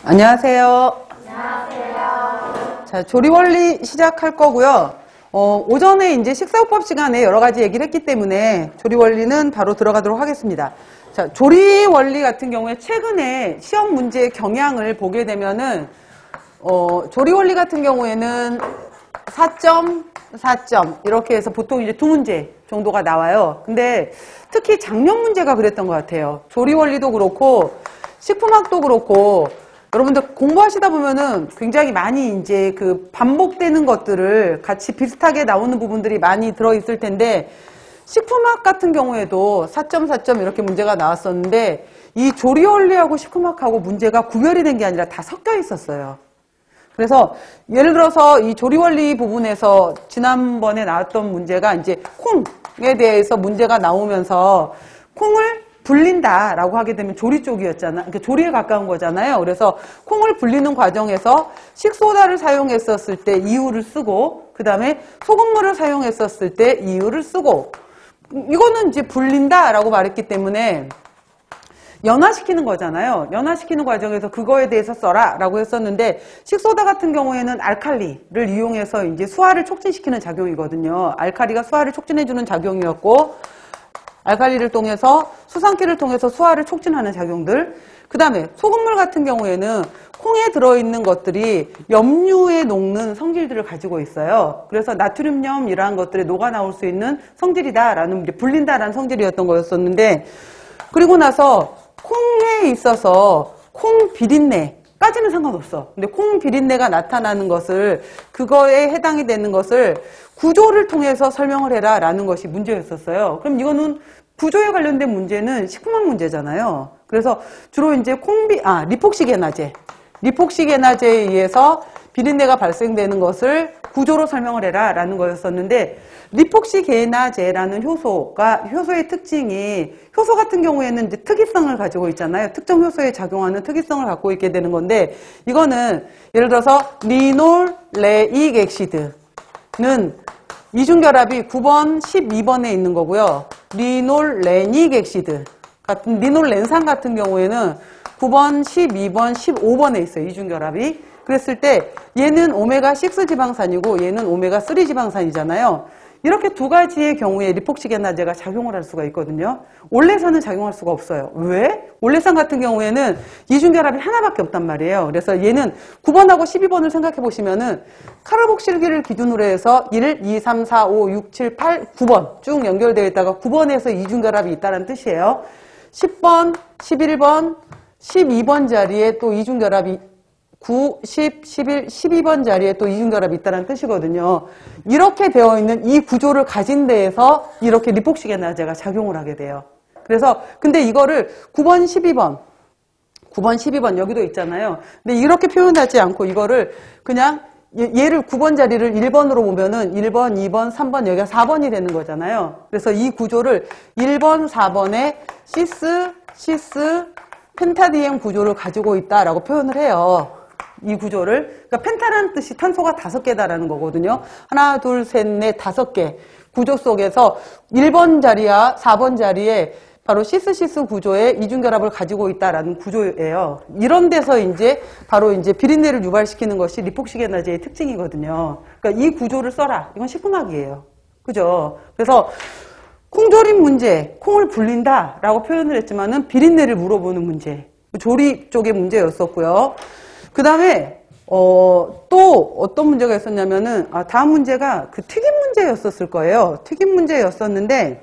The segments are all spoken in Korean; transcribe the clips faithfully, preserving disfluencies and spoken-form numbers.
안녕하세요. 안녕하세요. 자, 조리 원리 시작할 거고요. 어, 오전에 이제 식사요법 시간에 여러 가지 얘기를 했기 때문에 조리 원리는 바로 들어가도록 하겠습니다. 자, 조리 원리 같은 경우에 최근에 시험 문제의 경향을 보게 되면은, 어, 조리 원리 같은 경우에는 사 점, 사 점, 이렇게 해서 보통 이제 두 문제 정도가 나와요. 근데 특히 작년 문제가 그랬던 것 같아요. 조리 원리도 그렇고, 식품학도 그렇고, 여러분들 공부하시다 보면은 굉장히 많이 이제 그 반복되는 것들을 같이 비슷하게 나오는 부분들이 많이 들어있을 텐데, 식품학 같은 경우에도 사 점, 사 점 이렇게 문제가 나왔었는데, 이 조리 원리하고 식품학하고 문제가 구별이 된 게 아니라 다 섞여 있었어요. 그래서 예를 들어서 이 조리 원리 부분에서 지난번에 나왔던 문제가 이제 콩에 대해서 문제가 나오면서 콩을 불린다라고 하게 되면 조리 쪽이었잖아. 그러니까 조리에 가까운 거잖아요. 그래서 콩을 불리는 과정에서 식소다를 사용했었을 때 이유를 쓰고, 그 다음에 소금물을 사용했었을 때 이유를 쓰고, 이거는 이제 불린다라고 말했기 때문에 연화시키는 거잖아요. 연화시키는 과정에서 그거에 대해서 써라 라고 했었는데, 식소다 같은 경우에는 알칼리를 이용해서 이제 수화를 촉진시키는 작용이거든요. 알칼리가 수화를 촉진해주는 작용이었고, 알칼리를 통해서 수산기를 통해서 수화를 촉진하는 작용들. 그 다음에 소금물 같은 경우에는 콩에 들어있는 것들이 염류에 녹는 성질들을 가지고 있어요. 그래서 나트륨염 이러한 것들이 녹아 나올 수 있는 성질이다라는, 이제 불린다라는 성질이었던 거였었는데, 그리고 나서 콩에 있어서 콩 비린내까지는 상관없어. 근데 콩 비린내가 나타나는 것을, 그거에 해당이 되는 것을 구조를 통해서 설명을 해라 라는 것이 문제였었어요. 그럼 이거는 구조에 관련된 문제는 식품학 문제잖아요. 그래서 주로 이제 콩비, 아, 리폭시게나제. 리폭시게나제에 의해서 비린내가 발생되는 것을 구조로 설명을 해라 라는 거였었는데, 리폭시게나제라는 효소가, 효소의 특징이, 효소 같은 경우에는 이제 특이성을 가지고 있잖아요. 특정 효소에 작용하는 특이성을 갖고 있게 되는 건데, 이거는 예를 들어서 리놀레익 액시드는 이중결합이 구 번, 십이 번에 있는 거고요. 리놀레닉 액시드 같은, 리놀렌산 같은 경우에는 구 번, 십이 번, 십오 번에 있어요. 이중결합이. 그랬을 때 얘는 오메가 육 지방산이고 얘는 오메가 삼 지방산이잖아요. 이렇게 두 가지의 경우에 리폭시게나제가 작용을 할 수가 있거든요. 올레산은 작용할 수가 없어요. 왜? 올레산 같은 경우에는 이중결합이 하나밖에 없단 말이에요. 그래서 얘는 구 번하고 십이 번을 생각해 보시면은 카르복실기를 기준으로 해서 일, 이, 삼, 사, 오, 육, 칠, 팔, 구 번 쭉 연결되어 있다가 구 번에서 이중결합이 있다는 뜻이에요. 십 번, 십일 번, 십이 번 자리에 또 이중결합이 구, 십, 십일, 십이 번 자리에 또 이중결합이 있다는 뜻이거든요. 이렇게 되어 있는 이 구조를 가진 데에서 이렇게 리폭시게나제가 작용을 하게 돼요. 그래서 근데 이거를 구 번, 십이 번, 구 번, 십이 번 여기도 있잖아요. 근데 이렇게 표현하지 않고 이거를 그냥 얘를 구 번 자리를 일 번으로 보면은 일 번, 이 번, 삼 번, 여기가 사 번이 되는 거잖아요. 그래서 이 구조를 일 번, 사 번에 시스, 시스, 펜타디엠 구조를 가지고 있다라고 표현을 해요. 이 구조를. 그러니까 펜타라는 뜻이 탄소가 다섯 개다라는 거거든요. 하나, 둘, 셋, 넷, 다섯 개 구조 속에서 일 번 자리와 사 번 자리에 바로 시스시스 구조의 이중결합을 가지고 있다라는 구조예요. 이런 데서 이제 바로 이제 비린내를 유발시키는 것이 리폭시게나제의 특징이거든요. 그러니까 이 구조를 써라. 이건 식품학이에요. 그죠? 그래서 콩조림 문제, 콩을 불린다라고 표현을 했지만은 비린내를 물어보는 문제, 조리 쪽의 문제였었고요. 그 다음에 어, 또 어떤 문제가 있었냐면은, 아, 다음 문제가 그 튀김 문제였었을 거예요. 튀김 문제였었는데,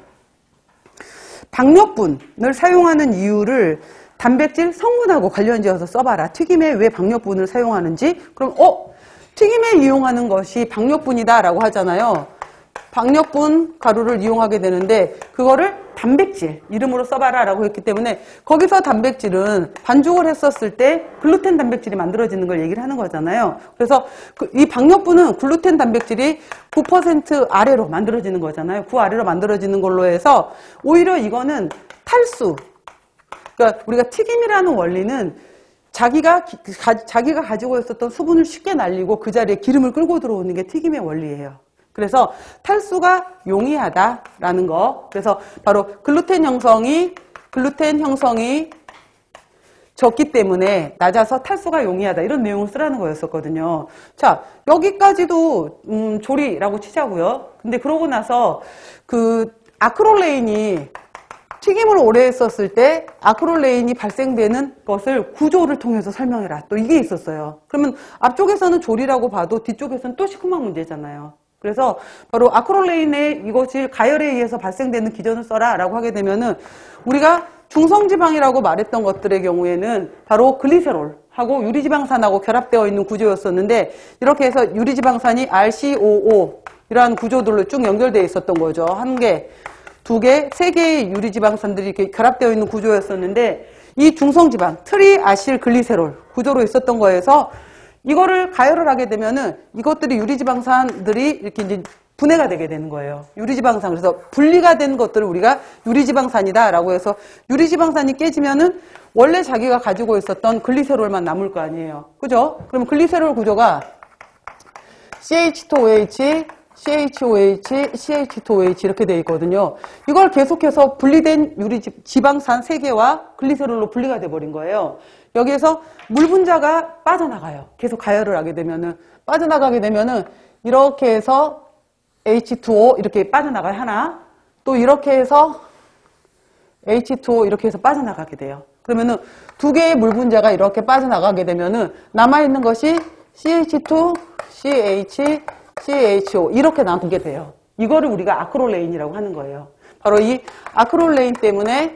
박력분을 사용하는 이유를 단백질 성분하고 관련지어서 써봐라. 튀김에 왜 박력분을 사용하는지. 그럼 어? 튀김에 이용하는 것이 박력분이다 라고 하잖아요. 박력분 가루를 이용하게 되는데 그거를 단백질 이름으로 써봐라 라고 했기 때문에, 거기서 단백질은 반죽을 했었을 때 글루텐 단백질이 만들어지는 걸 얘기를 하는 거잖아요. 그래서 그 이 박력분은 글루텐 단백질이 구 퍼센트 아래로 만들어지는 거잖아요. 구 아래로 만들어지는 걸로 해서 오히려 이거는 탈수, 그러니까 우리가 튀김이라는 원리는 자기가 가, 자기가 가지고 있었던 수분을 쉽게 날리고 그 자리에 기름을 끌고 들어오는 게 튀김의 원리예요. 그래서 탈수가 용이하다라는 거. 그래서 바로 글루텐 형성이 글루텐 형성이 적기 때문에 낮아서 탈수가 용이하다. 이런 내용을 쓰라는 거였었거든요. 자, 여기까지도 음, 조리라고 치자고요. 근데 그러고 나서 그 아크롤레인이 튀김을 오래 했었을 때 아크롤레인이 발생되는 것을 구조를 통해서 설명해라. 또 이게 있었어요. 그러면 앞쪽에서는 조리라고 봐도 뒤쪽에서는 또 식후막 문제잖아요. 그래서 바로 아크롤레인의 이것이 가열에 의해서 발생되는 기전을 써라 라고 하게 되면은 우리가 중성지방이라고 말했던 것들의 경우에는 바로 글리세롤하고 유리지방산하고 결합되어 있는 구조였었는데 이렇게 해서 유리지방산이 알 씨 오 오 이러한 구조들로 쭉 연결되어 있었던 거죠. 한 개, 두 개, 세 개의 유리지방산들이 이렇게 결합되어 있는 구조였었는데 이 중성지방, 트리아실글리세롤 구조로 있었던 거에서 이거를 가열을 하게 되면은 이것들이 유리지방산들이 이렇게 이제 분해가 되게 되는 거예요. 유리지방산. 그래서 분리가 된 것들을 우리가 유리지방산이다라고 해서 유리지방산이 깨지면은 원래 자기가 가지고 있었던 글리세롤만 남을 거 아니에요. 그죠? 그럼 글리세롤 구조가 씨 에이치 투 오 에이치, 씨 에이치 오 에이치, 씨 에이치 투 오 에이치 이렇게 되어 있거든요. 이걸 계속해서 분리된 유리지방산 세 개와 글리세롤로 분리가 돼 버린 거예요. 여기에서 물 분자가 빠져나가요. 계속 가열을 하게 되면은 빠져나가게 되면은 이렇게 해서 에이치 투 오 이렇게 빠져나가요. 하나. 또 이렇게 해서 에이치 투 오 이렇게 해서 빠져나가게 돼요. 그러면은 두 개의 물 분자가 이렇게 빠져나가게 되면은 남아있는 것이 씨 에이치 투, 씨 에이치, 씨 에이치 오 이렇게 남게 돼요. 이거를 우리가 아크롤레인이라고 하는 거예요. 바로 이 아크롤레인 때문에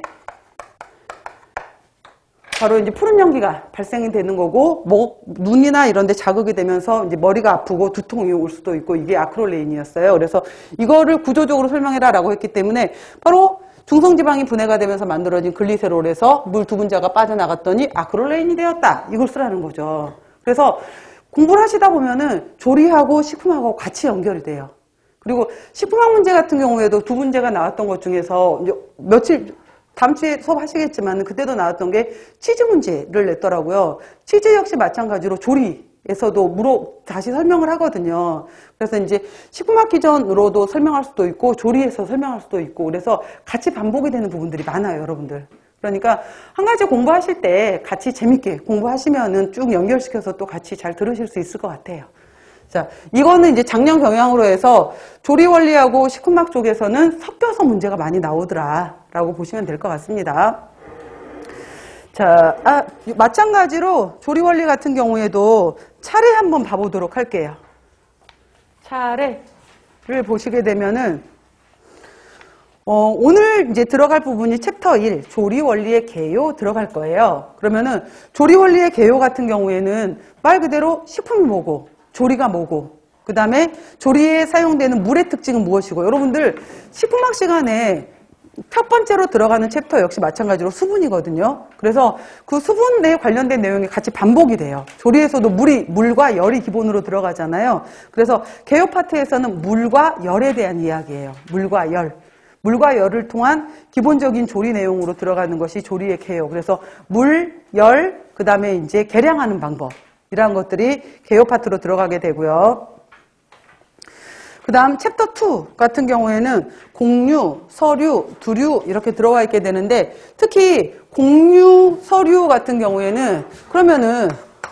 바로 이제 푸른 연기가 발생이 되는 거고, 목, 눈이나 이런 데 자극이 되면서 이제 머리가 아프고 두통이 올 수도 있고, 이게 아크롤레인이었어요. 그래서 이거를 구조적으로 설명해라 라고 했기 때문에 바로 중성지방이 분해가 되면서 만들어진 글리세롤에서 물 두 분자가 빠져나갔더니 아크롤레인이 되었다. 이걸 쓰라는 거죠. 그래서 공부를 하시다 보면은 조리하고 식품하고 같이 연결이 돼요. 그리고 식품학 문제 같은 경우에도 두 문제가 나왔던 것 중에서 이제 며칠, 다음 주에 수업하시겠지만 그때도 나왔던 게 치즈 문제를 냈더라고요. 치즈 역시 마찬가지로 조리에서도 물어 다시 설명을 하거든요. 그래서 이제 식품학 기전으로도 설명할 수도 있고 조리에서 설명할 수도 있고 그래서 같이 반복이 되는 부분들이 많아요, 여러분들. 그러니까 한 가지 공부하실 때 같이 재밌게 공부하시면은 쭉 연결시켜서 또 같이 잘 들으실 수 있을 것 같아요. 자, 이거는 이제 작년 경향으로 해서 조리 원리하고 식품학 쪽에서는 섞여서 문제가 많이 나오더라 라고 보시면 될 것 같습니다. 자, 아, 마찬가지로 조리 원리 같은 경우에도 차례 한번 봐보도록 할게요. 차례를 보시게 되면은 어, 오늘 이제 들어갈 부분이 챕터 일, 조리 원리의 개요 들어갈 거예요. 그러면은 조리 원리의 개요 같은 경우에는 말 그대로 식품이 뭐고 조리가 뭐고 그 다음에 조리에 사용되는 물의 특징은 무엇이고 여러분들 식품학 시간에 첫 번째로 들어가는 챕터 역시 마찬가지로 수분이거든요. 그래서 그 수분에 관련된 내용이 같이 반복이 돼요. 조리에서도 물이, 물과 열이 기본으로 들어가잖아요. 그래서 개요 파트에서는 물과 열에 대한 이야기예요. 물과 열. 물과 열을 통한 기본적인 조리 내용으로 들어가는 것이 조리의 개요. 그래서 물, 열, 그 다음에 이제 계량하는 방법. 이러한 것들이 개요 파트로 들어가게 되고요. 그 다음 챕터 이 같은 경우에는 공류, 서류, 두류 이렇게 들어가 있게 되는데 특히 공류, 서류 같은 경우에는 그러면은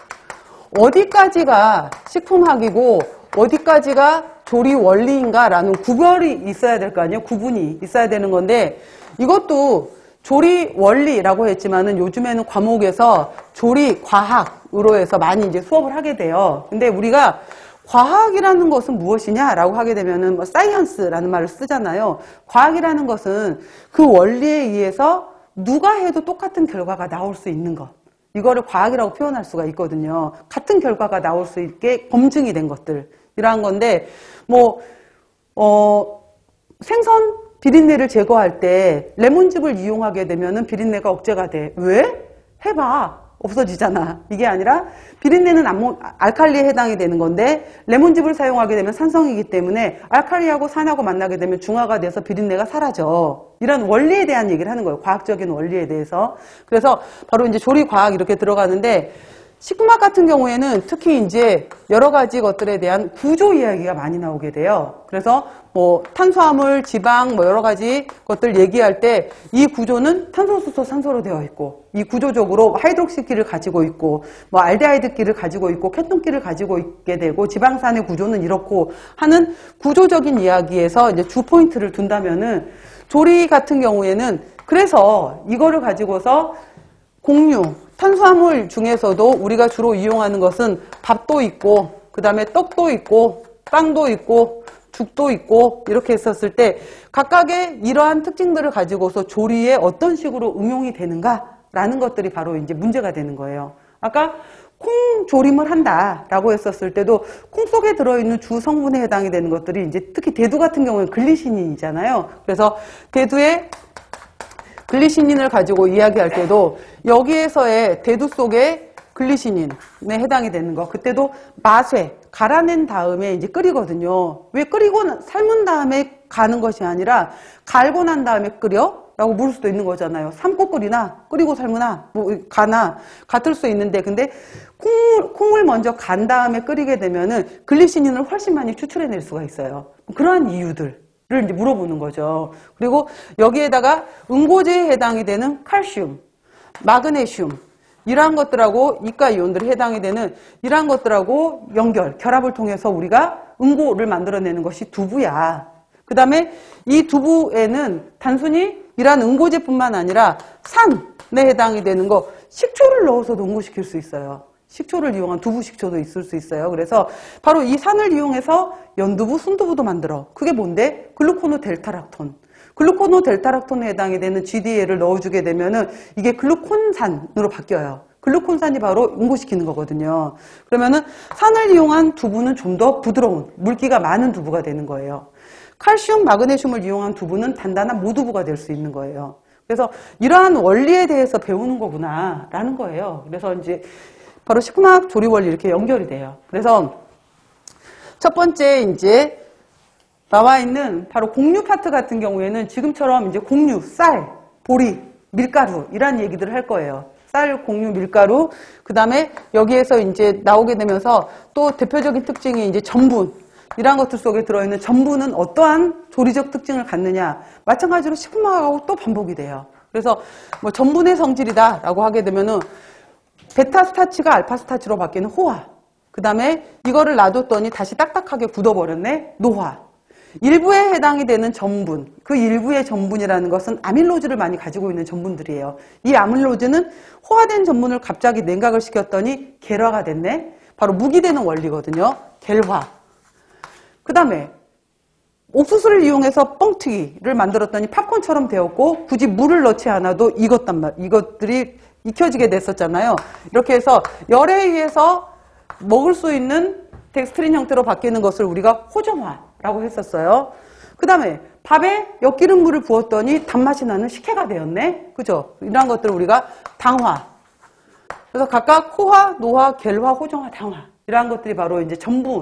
어디까지가 식품학이고 어디까지가 조리 원리인가 라는 구별이 있어야 될 거 아니에요? 구분이 있어야 되는 건데 이것도 조리 원리라고 했지만은 요즘에는 과목에서 조리 과학으로 해서 많이 이제 수업을 하게 돼요. 근데 우리가 과학이라는 것은 무엇이냐라고 하게 되면은 뭐 사이언스라는 말을 쓰잖아요. 과학이라는 것은 그 원리에 의해서 누가 해도 똑같은 결과가 나올 수 있는 것. 이거를 과학이라고 표현할 수가 있거든요. 같은 결과가 나올 수 있게 검증이 된 것들. 이러한 건데 뭐 어, 생선 비린내를 제거할 때 레몬즙을 이용하게 되면은 비린내가 억제가 돼. 왜? 해봐. 없어지잖아. 이게 아니라 비린내는 암모, 알칼리에 해당이 되는 건데 레몬즙을 사용하게 되면 산성이기 때문에 알칼리하고 산하고 만나게 되면 중화가 돼서 비린내가 사라져. 이런 원리에 대한 얘기를 하는 거예요. 과학적인 원리에 대해서. 그래서 바로 이제 조리 과학 이렇게 들어가는데 식품학 같은 경우에는 특히 이제 여러 가지 것들에 대한 구조 이야기가 많이 나오게 돼요. 그래서 뭐 탄수화물, 지방, 뭐 여러 가지 것들 얘기할 때 이 구조는 탄소, 수소, 산소로 되어 있고, 이 구조적으로 하이드록시끼를 가지고 있고, 뭐 알데하이드끼를 가지고 있고, 케톤끼를 가지고 있게 되고, 지방산의 구조는 이렇고 하는 구조적인 이야기에서 이제 주 포인트를 둔다면은 조리 같은 경우에는 그래서 이거를 가지고서 공유, 탄수화물 중에서도 우리가 주로 이용하는 것은 밥도 있고, 그 다음에 떡도 있고, 빵도 있고, 죽도 있고, 이렇게 했었을 때 각각의 이러한 특징들을 가지고서 조리에 어떤 식으로 응용이 되는가라는 것들이 바로 이제 문제가 되는 거예요. 아까 콩 조림을 한다라고 했었을 때도 콩 속에 들어있는 주 성분에 해당이 되는 것들이 이제 특히 대두 같은 경우는 글리시닌이잖아요. 그래서 대두의 글리시닌을 가지고 이야기할 때도 여기에서의 대두 속에 글리시닌에 해당이 되는 거. 그때도 맛회, 갈아낸 다음에 이제 끓이거든요. 왜 끓이고 삶은 다음에 가는 것이 아니라 갈고 난 다음에 끓여? 라고 물을 수도 있는 거잖아요. 삶고 끓이나 끓이고 삶으나 뭐 가나 같을 수 있는데 근데 콩, 콩을 먼저 간 다음에 끓이게 되면은 글리시닌을 훨씬 많이 추출해낼 수가 있어요. 그러한 이유들 를 이제 물어보는 거죠. 그리고 여기에다가 응고제에 해당이 되는 칼슘, 마그네슘 이러한 것들하고 이가 이온들이 해당이 되는 이러한 것들하고 연결, 결합을 통해서 우리가 응고를 만들어내는 것이 두부야. 그 다음에 이 두부에는 단순히 이러한 응고제뿐만 아니라 산에 해당이 되는 거 식초를 넣어서도 응고시킬 수 있어요. 식초를 이용한 두부 식초도 있을 수 있어요. 그래서 바로 이 산을 이용해서 연두부, 순두부도 만들어. 그게 뭔데? 글루코노 델타락톤. 글루코노 델타락톤에 해당이 되는 지디에이를 넣어주게 되면은 이게 글루콘산으로 바뀌어요. 글루콘산이 바로 응고시키는 거거든요. 그러면은 산을 이용한 두부는 좀 더 부드러운, 물기가 많은 두부가 되는 거예요. 칼슘, 마그네슘을 이용한 두부는 단단한 모두부가 될 수 있는 거예요. 그래서 이러한 원리에 대해서 배우는 거구나, 라는 거예요. 그래서 이제 바로 식품학 조리 원리 이렇게 연결이 돼요. 그래서 첫 번째 이제 나와 있는 바로 공유 파트 같은 경우에는 지금처럼 이제 공유, 쌀, 보리, 밀가루 이런 얘기들을 할 거예요. 쌀, 공유, 밀가루. 그 다음에 여기에서 이제 나오게 되면서 또 대표적인 특징이 이제 전분. 이러한 것들 속에 들어있는 전분은 어떠한 조리적 특징을 갖느냐. 마찬가지로 식품학하고 또 반복이 돼요. 그래서 뭐 전분의 성질이다라고 하게 되면은 베타 스타치가 알파 스타치로 바뀌는 호화. 그 다음에 이거를 놔뒀더니 다시 딱딱하게 굳어버렸네. 노화. 일부에 해당이 되는 전분. 그 일부의 전분이라는 것은 아밀로즈를 많이 가지고 있는 전분들이에요. 이 아밀로즈는 호화된 전분을 갑자기 냉각을 시켰더니 겔화가 됐네. 바로 무기되는 원리거든요. 겔화. 그 다음에 옥수수를 이용해서 뻥튀기를 만들었더니 팝콘처럼 되었고 굳이 물을 넣지 않아도 익었단 말, 이것들이 익혀지게 됐었잖아요. 이렇게 해서 열에 의해서 먹을 수 있는 덱스트린 형태로 바뀌는 것을 우리가 호정화라고 했었어요. 그 다음에 밥에 엿기름물을 부었더니 단맛이 나는 식혜가 되었네. 그죠? 이러한 것들을 우리가 당화. 그래서 각각 호화, 노화, 겔화, 호정화, 당화. 이러한 것들이 바로 이제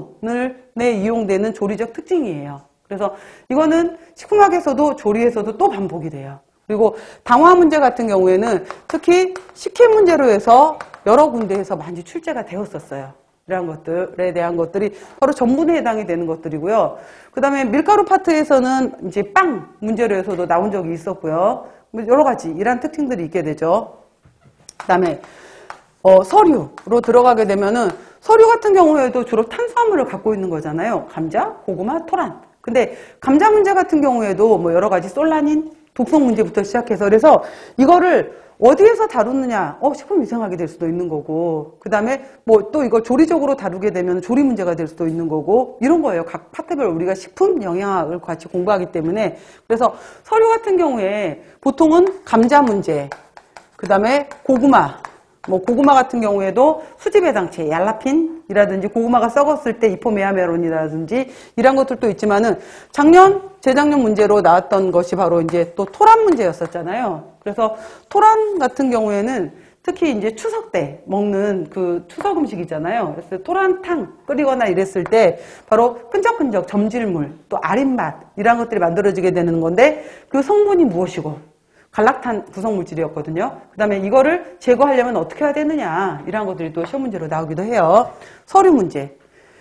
전분에 이용되는 조리적 특징이에요. 그래서 이거는 식품학에서도 조리에서도 또 반복이 돼요. 그리고 당화 문제 같은 경우에는 특히 식혜 문제로 해서 여러 군데에서 많이 출제가 되었었어요. 이러한 것들에 대한 것들이 바로 전분에 해당이 되는 것들이고요. 그 다음에 밀가루 파트에서는 이제 빵 문제로 해서도 나온 적이 있었고요. 여러 가지 이러한 특징들이 있게 되죠. 그 다음에 어, 서류로 들어가게 되면은 서류 같은 경우에도 주로 탄수화물을 갖고 있는 거잖아요. 감자, 고구마, 토란. 근데 감자 문제 같은 경우에도 뭐 여러 가지 솔라닌, 독성 문제부터 시작해서 그래서 이거를 어디에서 다루느냐, 어, 식품 위생학이 될 수도 있는 거고, 그 다음에 뭐 또 이거 조리적으로 다루게 되면 조리 문제가 될 수도 있는 거고, 이런 거예요. 각 파트별 우리가 식품 영양학을 같이 공부하기 때문에. 그래서 서류 같은 경우에 보통은 감자 문제, 그 다음에 고구마, 뭐 고구마 같은 경우에도 수지배당체, 얄라핀이라든지 고구마가 썩었을 때 이포메아메론이라든지 이런 것들도 있지만은 작년, 재작년 문제로 나왔던 것이 바로 이제 또 토란 문제였었잖아요. 그래서 토란 같은 경우에는 특히 이제 추석 때 먹는 그 추석 음식이잖아요. 그래서 토란탕 끓이거나 이랬을 때 바로 끈적끈적 점질물, 또 아린맛 이런 것들이 만들어지게 되는 건데 그 성분이 무엇이고 갈락탄 구성물질이었거든요. 그 다음에 이거를 제거하려면 어떻게 해야 되느냐, 이런 것들이 또 시험 문제로 나오기도 해요. 서류 문제.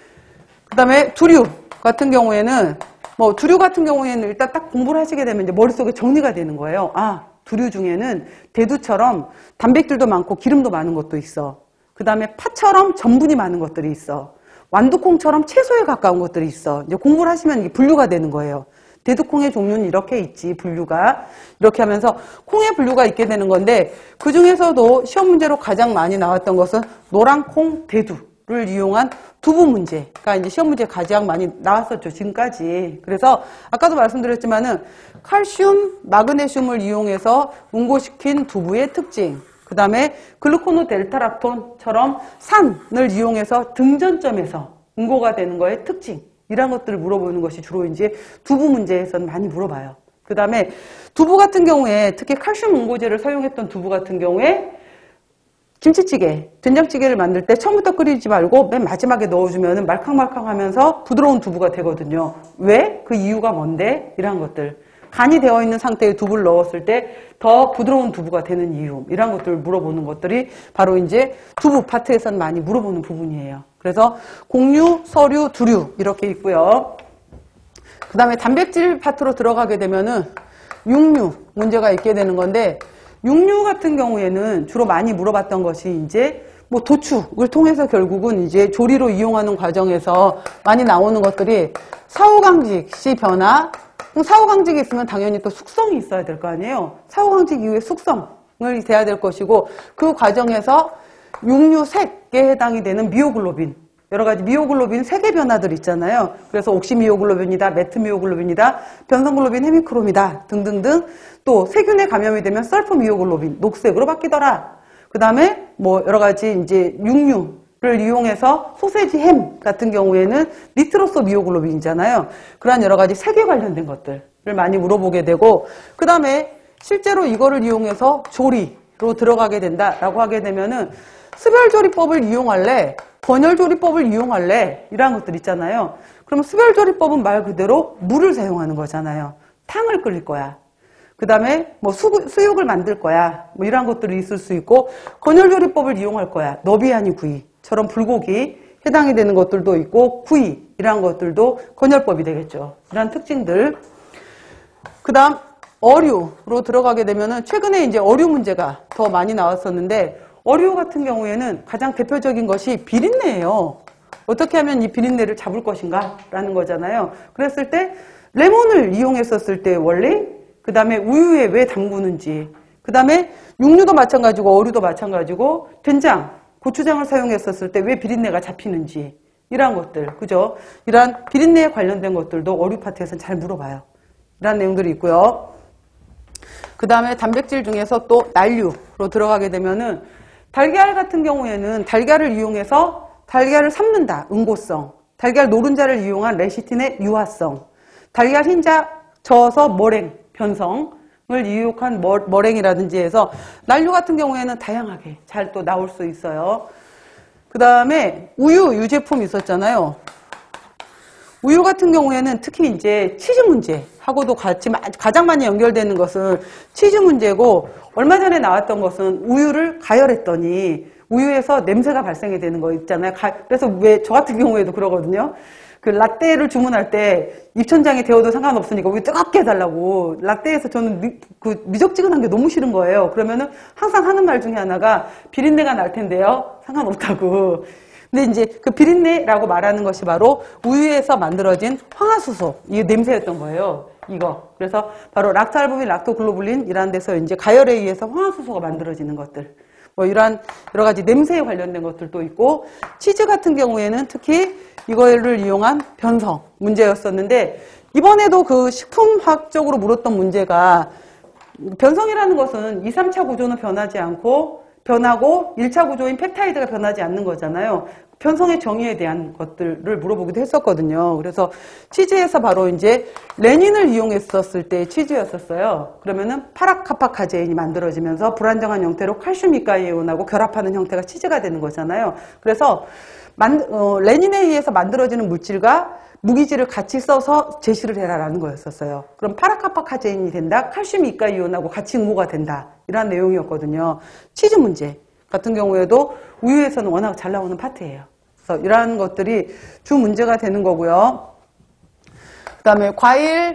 그 다음에 두류 같은 경우에는, 뭐 두류 같은 경우에는 일단 딱 공부를 하시게 되면 이제 머릿속에 정리가 되는 거예요. 아, 두류 중에는 대두처럼 단백질도 많고 기름도 많은 것도 있어. 그 다음에 파처럼 전분이 많은 것들이 있어. 완두콩처럼 채소에 가까운 것들이 있어. 이제 공부를 하시면 이게 분류가 되는 거예요. 대두콩의 종류는 이렇게 있지, 분류가. 이렇게 하면서 콩의 분류가 있게 되는 건데, 그 중에서도 시험 문제로 가장 많이 나왔던 것은 노란콩 대두를 이용한 두부 문제가 이제 시험 문제에 가장 많이 나왔었죠, 지금까지. 그래서 아까도 말씀드렸지만은 칼슘, 마그네슘을 이용해서 응고시킨 두부의 특징, 그 다음에 글루코노 델타락톤처럼 산을 이용해서 등전점에서 응고가 되는 거의 특징, 이런 것들을 물어보는 것이 주로 이제 두부 문제에서는 많이 물어봐요. 그 다음에 두부 같은 경우에 특히 칼슘 응고제를 사용했던 두부 같은 경우에 김치찌개, 된장찌개를 만들 때 처음부터 끓이지 말고 맨 마지막에 넣어주면 말캉말캉하면서 부드러운 두부가 되거든요. 왜? 그 이유가 뭔데? 이런 것들. 간이 되어 있는 상태의 두부를 넣었을 때 더 부드러운 두부가 되는 이유, 이런 것들을 물어보는 것들이 바로 이제 두부 파트에서는 많이 물어보는 부분이에요. 그래서 공류, 서류, 두류 이렇게 있고요. 그 다음에 단백질 파트로 들어가게 되면은 육류 문제가 있게 되는 건데, 육류 같은 경우에는 주로 많이 물어봤던 것이 이제 뭐 도축을 통해서 결국은 이제 조리로 이용하는 과정에서 많이 나오는 것들이 사후강직 시 변화, 사후강직이 있으면 당연히 또 숙성이 있어야 될 거 아니에요. 사후강직 이후에 숙성을 돼야 될 것이고, 그 과정에서 육류색에 해당이 되는 미오글로빈, 여러 가지 미오글로빈 색의 변화들 있잖아요. 그래서 옥시미오글로빈이다, 메트미오글로빈이다, 변성글로빈, 헤미크롬이다 등등등. 또 세균에 감염이 되면 설프미오글로빈, 녹색으로 바뀌더라. 그 다음에 뭐 여러 가지 이제 육류를 이용해서 소세지, 햄 같은 경우에는 니트로소 미오글로빈이잖아요. 그러한 여러 가지 색에 관련된 것들을 많이 물어보게 되고, 그 다음에 실제로 이거를 이용해서 조리로 들어가게 된다라고 하게 되면은 습열조리법을 이용할래? 번열조리법을 이용할래? 이런 것들 있잖아요. 그러면 습열조리법은 말 그대로 물을 사용하는 거잖아요. 탕을 끓일 거야. 그 다음에 뭐 수, 수육을 만들 거야. 뭐 이런 것들이 있을 수 있고, 건열조리법을 이용할 거야. 너비 아니 구이처럼 불고기 해당이 되는 것들도 있고, 구이 이런 것들도 건열법이 되겠죠. 이런 특징들. 그 다음 어류로 들어가게 되면은 최근에 이제 어류 문제가 더 많이 나왔었는데, 어류 같은 경우에는 가장 대표적인 것이 비린내예요. 어떻게 하면 이 비린내를 잡을 것인가 라는 거잖아요. 그랬을 때 레몬을 이용했었을 때 원리, 그 다음에 우유에 왜 담그는지, 그 다음에 육류도 마찬가지고 어류도 마찬가지고 된장, 고추장을 사용했었을 때 왜 비린내가 잡히는지, 이러한 것들, 그죠? 이러한 비린내에 관련된 것들도 어류 파트에서는 잘 물어봐요. 이런 내용들이 있고요. 그 다음에 단백질 중에서 또 난류로 들어가게 되면은 달걀 같은 경우에는 달걀을 이용해서 달걀을 삶는다, 응고성. 달걀 노른자를 이용한 레시틴의 유화성. 달걀 흰자 저어서 머랭, 변성을 이용한 머, 머랭이라든지 해서 난류 같은 경우에는 다양하게 잘 또 나올 수 있어요. 그 다음에 우유 유제품 있었잖아요. 우유 같은 경우에는 특히 이제 치즈 문제하고도 같이 가장 많이 연결되는 것은 치즈 문제고, 얼마 전에 나왔던 것은 우유를 가열했더니 우유에서 냄새가 발생이 되는 거 있잖아요. 가, 그래서 왜 저 같은 경우에도 그러거든요. 그 라떼를 주문할 때 입천장이 데워도 상관없으니까 우유 뜨겁게 해달라고. 라떼에서 저는 미, 그 미적지근한 게 너무 싫은 거예요. 그러면은 항상 하는 말 중에 하나가 비린내가 날 텐데요. 상관없다고. 근데 이제 그 비린내라고 말하는 것이 바로 우유에서 만들어진 황화수소, 이게 냄새였던 거예요. 이거. 그래서 바로 락토알부민, 락토글로불린 이런 데서 이제 가열에 의해서 황화수소가 만들어지는 것들. 뭐 이러한 여러 가지 냄새에 관련된 것들도 있고, 치즈 같은 경우에는 특히 이거를 이용한 변성 문제였었는데, 이번에도 그 식품학적으로 물었던 문제가, 변성이라는 것은 이, 삼 차 구조는 변하지 않고 변하고 일 차 구조인 펩타이드가 변하지 않는 거잖아요. 편성의 정의에 대한 것들을 물어보기도 했었거든요. 그래서 취지에서 바로 이제 레닌을 이용했었을 때 취지였었어요. 그러면은 파라카파카제인이 만들어지면서 불안정한 형태로 칼슘 이가이온하고 결합하는 형태가 취지가 되는 거잖아요. 그래서 만, 어, 레닌에 의해서 만들어지는 물질과 무기질을 같이 써서 제시를 해라라는 거였었어요. 그럼 파라카파카제인이 된다, 칼슘 이가이온하고 같이 응고가 된다, 이런 내용이었거든요. 치즈 문제 같은 경우에도 우유에서는 워낙 잘 나오는 파트예요. 그래서 이러한 것들이 주 문제가 되는 거고요. 그 다음에 과일,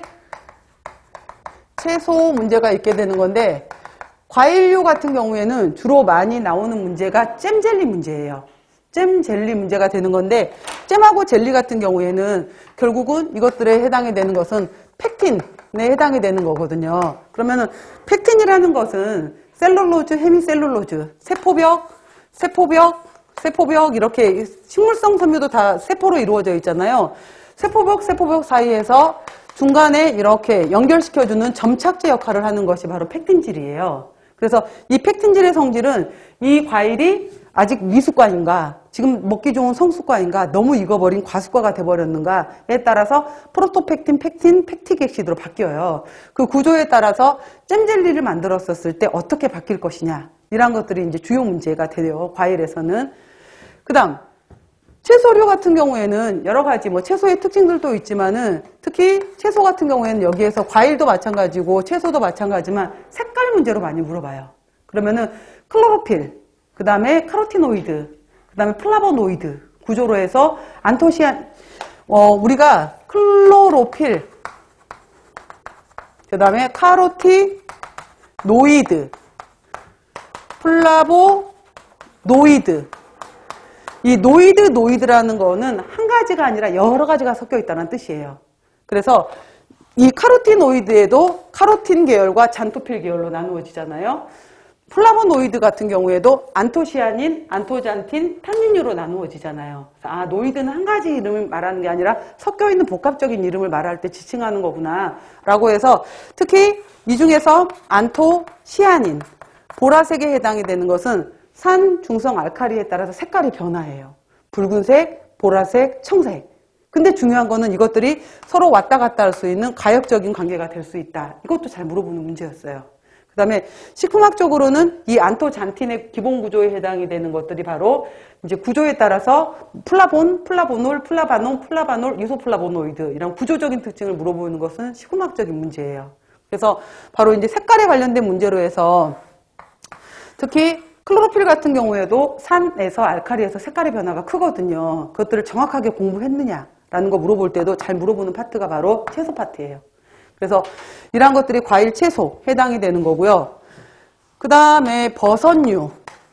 채소 문제가 있게 되는 건데, 과일류 같은 경우에는 주로 많이 나오는 문제가 잼젤리 문제예요. 잼 젤리 문제가 되는 건데, 잼하고 젤리 같은 경우에는 결국은 이것들에 해당이 되는 것은 팩틴에 해당이 되는 거거든요. 그러면은 팩틴이라는 것은 셀룰로즈, 헤미셀룰로즈, 세포벽, 세포벽, 세포벽, 이렇게 식물성 섬유도 다 세포로 이루어져 있잖아요. 세포벽, 세포벽 사이에서 중간에 이렇게 연결시켜주는 점착제 역할을 하는 것이 바로 팩틴질이에요. 그래서 이 팩틴질의 성질은 이 과일이 아직 미숙과인가, 지금 먹기 좋은 성숙과인가, 너무 익어버린 과숙과가 돼버렸는가에 따라서 프로토펙틴, 팩틴, 팩틱액시드로 바뀌어요. 그 구조에 따라서 잼젤리를 만들었었을 때 어떻게 바뀔 것이냐, 이런 것들이 이제 주요 문제가 돼요, 과일에서는. 그 다음, 채소류 같은 경우에는 여러 가지 뭐 채소의 특징들도 있지만은, 특히 채소 같은 경우에는 여기에서 과일도 마찬가지고 채소도 마찬가지지만 색깔 문제로 많이 물어봐요. 그러면은 클로로필, 그 다음에 카로티노이드, 그 다음에 플라보노이드 구조로 해서 안토시안, 어, 우리가 클로로필, 그 다음에 카로티노이드, 플라보노이드. 이 노이드, 노이드라는 거는 한 가지가 아니라 여러 가지가 섞여 있다는 뜻이에요. 그래서 이 카로티노이드에도 카로틴 계열과 잔토필 계열로 나누어지잖아요. 플라보노이드 같은 경우에도 안토시아닌, 안토잔틴, 탄닌류로 나누어지잖아요. 아, 노이드는 한 가지 이름을 말하는 게 아니라 섞여 있는 복합적인 이름을 말할 때 지칭하는 거구나 라고 해서, 특히 이 중에서 안토시아닌, 보라색에 해당이 되는 것은 산, 중성, 알칼리에 따라서 색깔이 변화해요. 붉은색, 보라색, 청색. 근데 중요한 거는 이것들이 서로 왔다 갔다 할 수 있는 가역적인 관계가 될 수 있다. 이것도 잘 물어보는 문제였어요. 그 다음에 식품학적으로는 이 안토잔틴의 기본 구조에 해당이 되는 것들이 바로 이제 구조에 따라서 플라본, 플라보놀, 플라바논, 플라바놀, 이소플라보노이드, 이런 구조적인 특징을 물어보는 것은 식품학적인 문제예요. 그래서 바로 이제 색깔에 관련된 문제로 해서, 특히 클로로필 같은 경우에도 산에서 알칼리에서 색깔의 변화가 크거든요. 그것들을 정확하게 공부했느냐라는 거 물어볼 때도 잘 물어보는 파트가 바로 채소 파트예요. 그래서 이러한 것들이 과일, 채소 해당이 되는 거고요. 그 다음에 버섯류,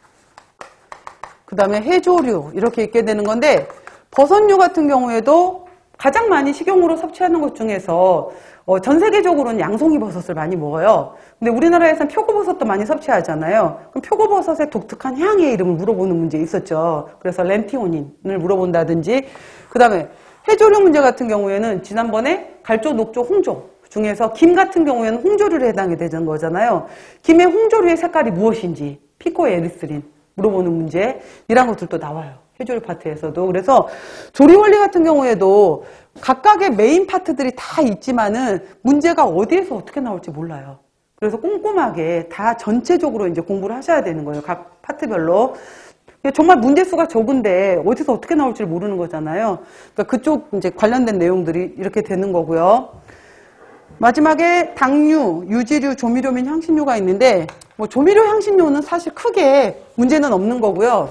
그 다음에 해조류, 이렇게 있게 되는 건데, 버섯류 같은 경우에도 가장 많이 식용으로 섭취하는 것 중에서 어, 전 세계적으로는 양송이 버섯을 많이 먹어요. 근데 우리나라에서는 표고버섯도 많이 섭취하잖아요. 그럼 표고버섯의 독특한 향의 이름을 물어보는 문제 있었죠. 그래서 렌티오닌을 물어본다든지, 그 다음에 해조류 문제 같은 경우에는 지난번에 갈조, 녹조, 홍조 중에서 김 같은 경우에는 홍조류에 해당이 되는 거잖아요. 김의 홍조류의 색깔이 무엇인지, 피코에리스린 물어보는 문제, 이런 것들도 나와요. 해조류 파트에서도. 그래서 조리 원리 같은 경우에도 각각의 메인 파트들이 다 있지만은 문제가 어디에서 어떻게 나올지 몰라요. 그래서 꼼꼼하게 다 전체적으로 이제 공부를 하셔야 되는 거예요. 각 파트별로. 정말 문제수가 적은데 어디서 어떻게 나올지 모르는 거잖아요. 그러니까 그쪽 이제 관련된 내용들이 이렇게 되는 거고요. 마지막에 당류, 유지류, 조미료 및 향신료가 있는데, 뭐 조미료, 향신료는 사실 크게 문제는 없는 거고요.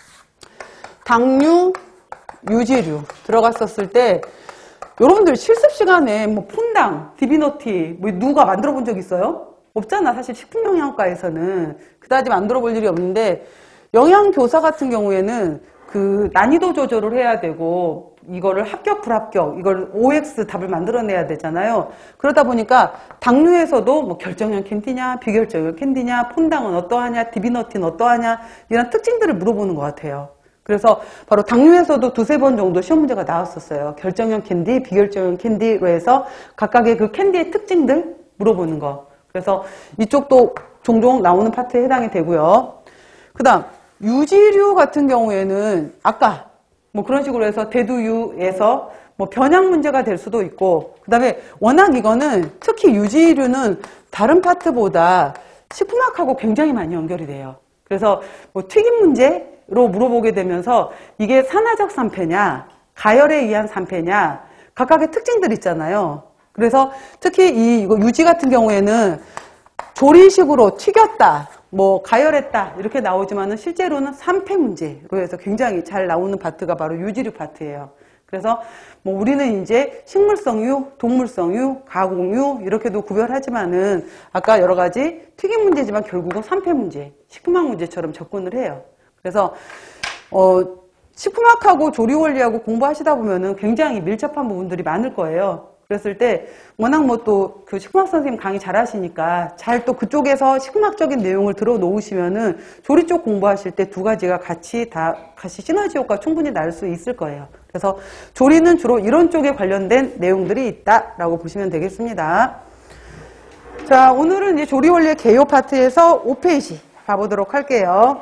당류, 유지류 들어갔었을 때 여러분들 실습 시간에 뭐 폰당, 디비너티 뭐 누가 만들어 본 적 있어요? 없잖아. 사실 식품영양과에서는 그다지 만들어 볼 일이 없는데, 영양교사 같은 경우에는 그 난이도 조절을 해야 되고 이거를 합격, 불합격, 이걸 오엑스 답을 만들어내야 되잖아요. 그러다 보니까 당류에서도 뭐 결정형 캔디냐, 비결정형 캔디냐, 폰당은 어떠하냐, 디비너티는 어떠하냐, 이런 특징들을 물어보는 것 같아요. 그래서 바로 당류에서도 두세 번 정도 시험 문제가 나왔었어요. 결정형 캔디, 비결정형 캔디로 해서 각각의 그 캔디의 특징들 물어보는 거. 그래서 이쪽도 종종 나오는 파트에 해당이 되고요. 그 다음 유지류 같은 경우에는 아까 뭐 그런 식으로 해서 대두유에서 뭐 변형 문제가 될 수도 있고, 그 다음에 워낙 이거는 특히 유지류는 다른 파트보다 식품학하고 굉장히 많이 연결이 돼요. 그래서 뭐 튀김 문제로 물어보게 되면서 이게 산화적 산패냐, 가열에 의한 산패냐, 각각의 특징들이 있잖아요. 그래서 특히 이 이거 유지 같은 경우에는 조리식으로 튀겼다, 뭐 가열했다 이렇게 나오지만은 실제로는 산패 문제로 해서 굉장히 잘 나오는 파트가 바로 유지류 파트예요. 그래서 뭐 우리는 이제 식물성유, 동물성유, 가공유 이렇게도 구별하지만은 아까 여러 가지 튀김 문제지만 결국은 산패 문제, 식품학 문제처럼 접근을 해요. 그래서 어 식품학하고 조리원리하고 공부하시다 보면은 굉장히 밀접한 부분들이 많을 거예요. 그랬을 때 워낙 뭐 또 그 식품학 선생님 강의 잘 하시니까 잘 또 그쪽에서 식품학적인 내용을 들어 놓으시면은 조리 쪽 공부하실 때 두 가지가 같이 다 같이 시너지 효과 충분히 날 수 있을 거예요. 그래서 조리는 주로 이런 쪽에 관련된 내용들이 있다라고 보시면 되겠습니다. 자, 오늘은 이제 조리 원리의 개요 파트에서 오 페이지 봐보도록 할게요.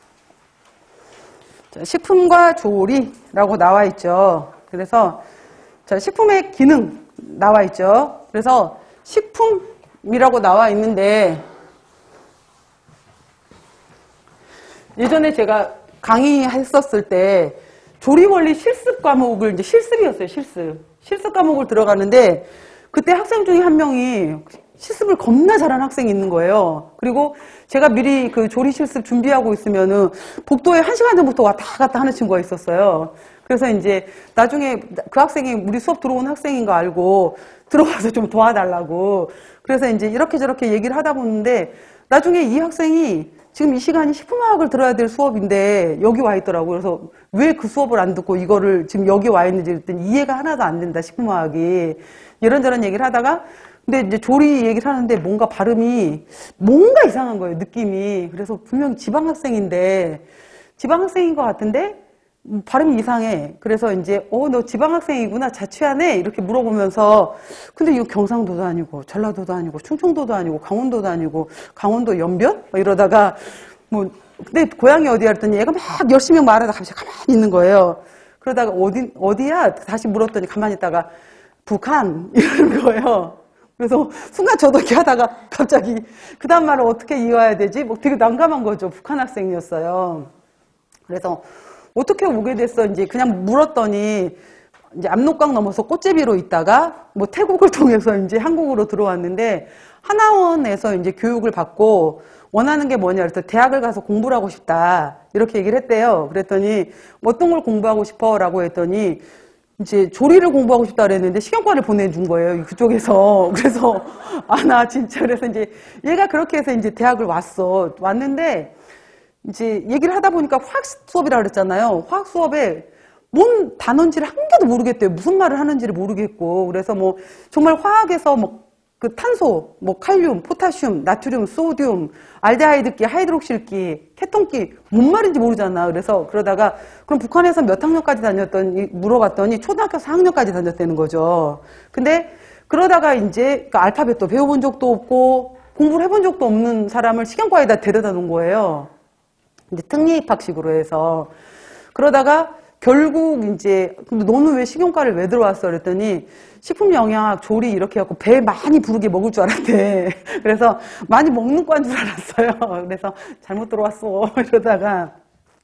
자, 식품과 조리라고 나와 있죠. 그래서 자, 식품의 기능 나와 있죠. 그래서 식품이라고 나와 있는데 예전에 제가 강의했었을 때 조리 원리 실습 과목을 이제 실습이었어요. 실습. 실습 과목을 들어가는데 그때 학생 중에 한 명이 실습을 겁나 잘하는 학생이 있는 거예요. 그리고 제가 미리 그 조리 실습 준비하고 있으면은 복도에 한 시간 전부터 왔다 갔다 하는 친구가 있었어요. 그래서 이제 나중에 그 학생이 우리 수업 들어온 학생인 거 알고 들어가서 좀 도와달라고. 그래서 이제 이렇게 저렇게 얘기를 하다 보는데 나중에 이 학생이 지금 이 시간이 식품화학을 들어야 될 수업인데 여기 와 있더라고요. 그래서 왜 그 수업을 안 듣고 이거를 지금 여기 와 있는지 그랬더니 이해가 하나도 안 된다, 식품화학이. 이런저런 얘기를 하다가 근데 이제 조리 얘기를 하는데 뭔가 발음이 뭔가 이상한 거예요, 느낌이. 그래서 분명 지방학생인데 지방학생인 것 같은데 발음이 이상해. 그래서 이제 어, 너 지방학생이구나, 자취하네 이렇게 물어보면서 근데 이거 경상도도 아니고 전라도도 아니고 충청도도 아니고 강원도도 아니고 강원도 연변? 이러다가 뭐 근데 고향이 어디야 그랬더니 얘가 막 열심히 말하다가 갑자기 가만히 있는 거예요. 그러다가 어디, 어디야? 다시 물었더니 가만히 있다가 북한 이러는 거예요. 그래서 순간 저도 이렇게 하다가 갑자기 그 다음 말을 어떻게 이어야 되지? 뭐 되게 난감한 거죠. 북한 학생이었어요. 그래서 어떻게 오게 됐어? 이제 그냥 물었더니 이제 압록강 넘어서 꽃제비로 있다가 뭐 태국을 통해서 이제 한국으로 들어왔는데 하나원에서 이제 교육을 받고 원하는 게 뭐냐 그래서 대학을 가서 공부를 하고 싶다 이렇게 얘기를 했대요. 그랬더니 어떤 걸 공부하고 싶어? 라고 했더니 이제 조리를 공부하고 싶다 그랬는데 식용과를 보내준 거예요. 그쪽에서. 그래서 아, 나 진짜 그래서 이제 얘가 그렇게 해서 이제 대학을 왔어. 왔는데 이제 얘기를 하다 보니까 화학 수업이라 그랬잖아요. 화학 수업에 뭔 단어인지를 한 개도 모르겠대요. 무슨 말을 하는지를 모르겠고. 그래서 뭐 정말 화학에서 뭐 그 탄소, 뭐 칼륨, 포타슘, 나트륨, 소듐, 알데하이드기, 하이드록실기, 케톤기 뭔 말인지 모르잖아. 그래서 그러다가 그럼 북한에서 몇 학년까지 다녔더니 물어봤더니 초등학교 사 학년까지 다녔다는 거죠. 근데 그러다가 이제 그 알파벳도 배워본 적도 없고 공부를 해본 적도 없는 사람을 식용과에다 데려다 놓은 거예요. 이제 특례입학식으로 해서. 그러다가 결국 이제 근데 너는 왜 식용과를 왜 들어왔어? 그랬더니 식품영양학, 조리 이렇게 해갖고 배 많이 부르게 먹을 줄 알았대. 그래서 많이 먹는 과인 줄 알았어요. 그래서 잘못 들어왔어. 이러다가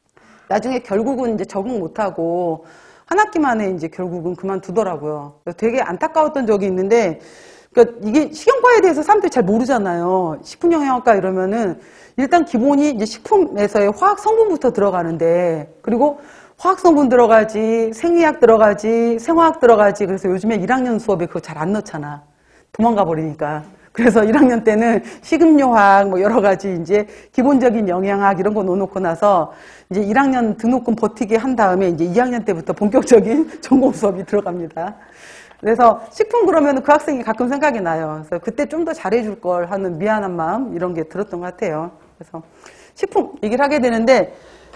나중에 결국은 이제 적응 못하고 한 학기 만에 이제 결국은 그만두더라고요. 되게 안타까웠던 적이 있는데 그러니까 이게 식용과에 대해서 사람들이 잘 모르잖아요. 식품영양학과 이러면은 일단 기본이 이제 식품에서의 화학 성분부터 들어가는데 그리고 화학 성분 들어가지, 생리학 들어가지, 생화학 들어가지. 그래서 요즘에 일 학년 수업에 그거 잘 안 넣잖아. 도망가 버리니까. 그래서 일 학년 때는 식음료학, 뭐 여러 가지 이제 기본적인 영양학 이런 거 넣어놓고 나서 이제 일 학년 등록금 버티게 한 다음에 이제 이 학년 때부터 본격적인 전공 수업이 들어갑니다. 그래서 식품 그러면 그 학생이 가끔 생각이 나요. 그래서 그때 좀 더 잘해줄 걸 하는 미안한 마음 이런 게 들었던 것 같아요. 그래서 식품 얘기를 하게 되는데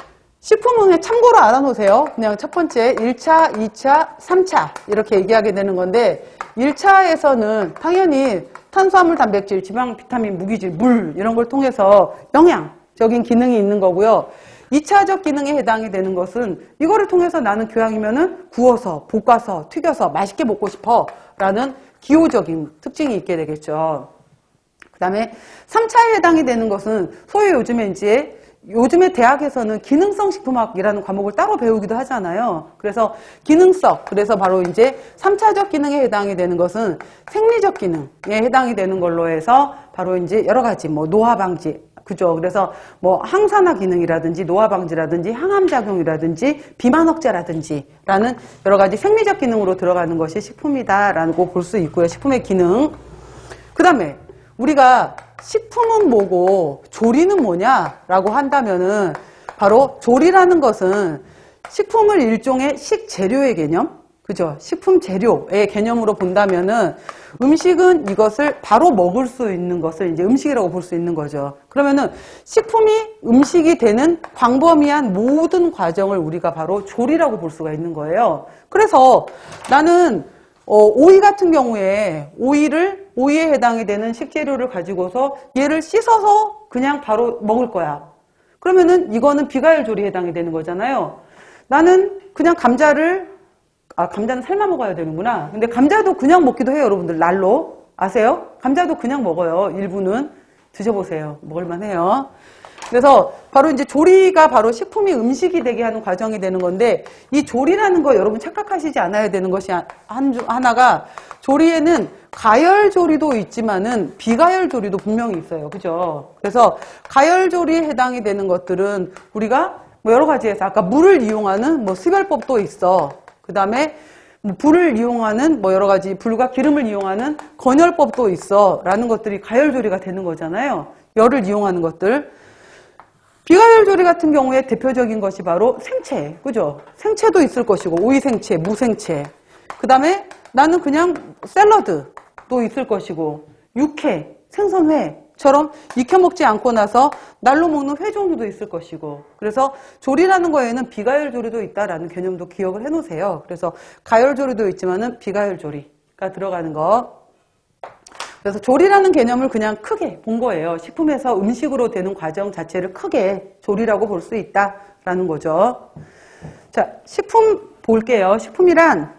식품은 그냥 참고로 알아놓으세요. 그냥 첫 번째 일 차, 이 차, 삼 차 이렇게 얘기하게 되는 건데 일 차에서는 당연히 탄수화물, 단백질, 지방, 비타민, 무기질, 물 이런 걸 통해서 영양적인 기능이 있는 거고요. 이 차적 기능에 해당이 되는 것은 이거를 통해서 나는 교양이면은 구워서, 볶아서, 튀겨서 맛있게 먹고 싶어 라는 기호적인 특징이 있게 되겠죠. 그 다음에 삼 차에 해당이 되는 것은 소위 요즘에 이제 요즘에 대학에서는 기능성 식품학이라는 과목을 따로 배우기도 하잖아요. 그래서 기능성, 그래서 바로 이제 삼 차적 기능에 해당이 되는 것은 생리적 기능에 해당이 되는 걸로 해서 바로 이제 여러 가지 뭐 노화 방지, 그죠? 그래서 뭐 항산화 기능이라든지 노화 방지라든지 항암 작용이라든지 비만 억제라든지 라는 여러 가지 생리적 기능으로 들어가는 것이 식품이다라고 볼 수 있고요. 식품의 기능. 그 다음에 우리가 식품은 뭐고 조리는 뭐냐라고 한다면은 바로 조리라는 것은 식품을 일종의 식재료의 개념, 그죠? 식품 재료의 개념으로 본다면은 음식은 이것을 바로 먹을 수 있는 것을 이제 음식이라고 볼 수 있는 거죠. 그러면은 식품이 음식이 되는 광범위한 모든 과정을 우리가 바로 조리라고 볼 수가 있는 거예요. 그래서 나는 어, 오이 같은 경우에 오이를 오이에 해당이 되는 식재료를 가지고서 얘를 씻어서 그냥 바로 먹을 거야. 그러면은 이거는 비가열 조리에 해당이 되는 거잖아요. 나는 그냥 감자를 아 감자는 삶아 먹어야 되는구나. 근데 감자도 그냥 먹기도 해요, 여러분들. 날로 아세요? 감자도 그냥 먹어요. 일부는 드셔보세요. 먹을만 해요. 그래서 바로 이제 조리가 바로 식품이 음식이 되게 하는 과정이 되는 건데, 이 조리라는 거 여러분 착각하시지 않아야 되는 것이 한, 하나가, 조리에는 가열 조리도 있지만은 비가열 조리도 분명히 있어요. 그죠? 그래서 가열 조리에 해당이 되는 것들은 우리가 뭐 여러 가지에서 아까 물을 이용하는 뭐 습열법도 있어. 그 다음에 뭐 불을 이용하는 뭐 여러 가지 불과 기름을 이용하는 건열법도 있어. 라는 것들이 가열 조리가 되는 거잖아요. 열을 이용하는 것들. 비가열 조리 같은 경우에 대표적인 것이 바로 생채, 그죠? 생채도 있을 것이고, 오이 생채, 무 생채. 그 다음에 나는 그냥 샐러드도 있을 것이고, 육회, 생선회처럼 익혀 먹지 않고 나서 날로 먹는 회 종류도 있을 것이고. 그래서 조리라는 거에는 비가열 조리도 있다라는 개념도 기억을 해 놓으세요. 그래서 가열 조리도 있지만은 비가열 조리가 들어가는 거. 그래서 조리라는 개념을 그냥 크게 본 거예요. 식품에서 음식으로 되는 과정 자체를 크게 조리라고 볼 수 있다라는 거죠. 자, 식품 볼게요. 식품이란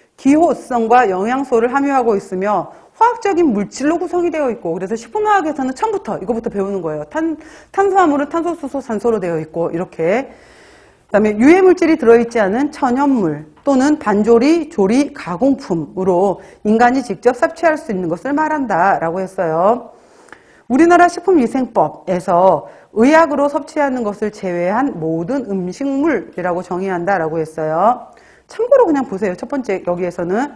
기호성과 영양소를 함유하고 있으며 화학적인 물질로 구성이 되어 있고, 그래서 식품화학에서는 처음부터 이거부터 배우는 거예요. 탄, 탄수화물은 탄소, 수소, 산소로 되어 있고, 이렇게. 그 다음에 유해물질이 들어있지 않은 천연물 또는 반조리, 조리, 가공품으로 인간이 직접 섭취할 수 있는 것을 말한다라고 했어요. 우리나라 식품위생법에서 의약으로 섭취하는 것을 제외한 모든 음식물이라고 정의한다라고 했어요. 참고로 그냥 보세요. 첫 번째 여기에서는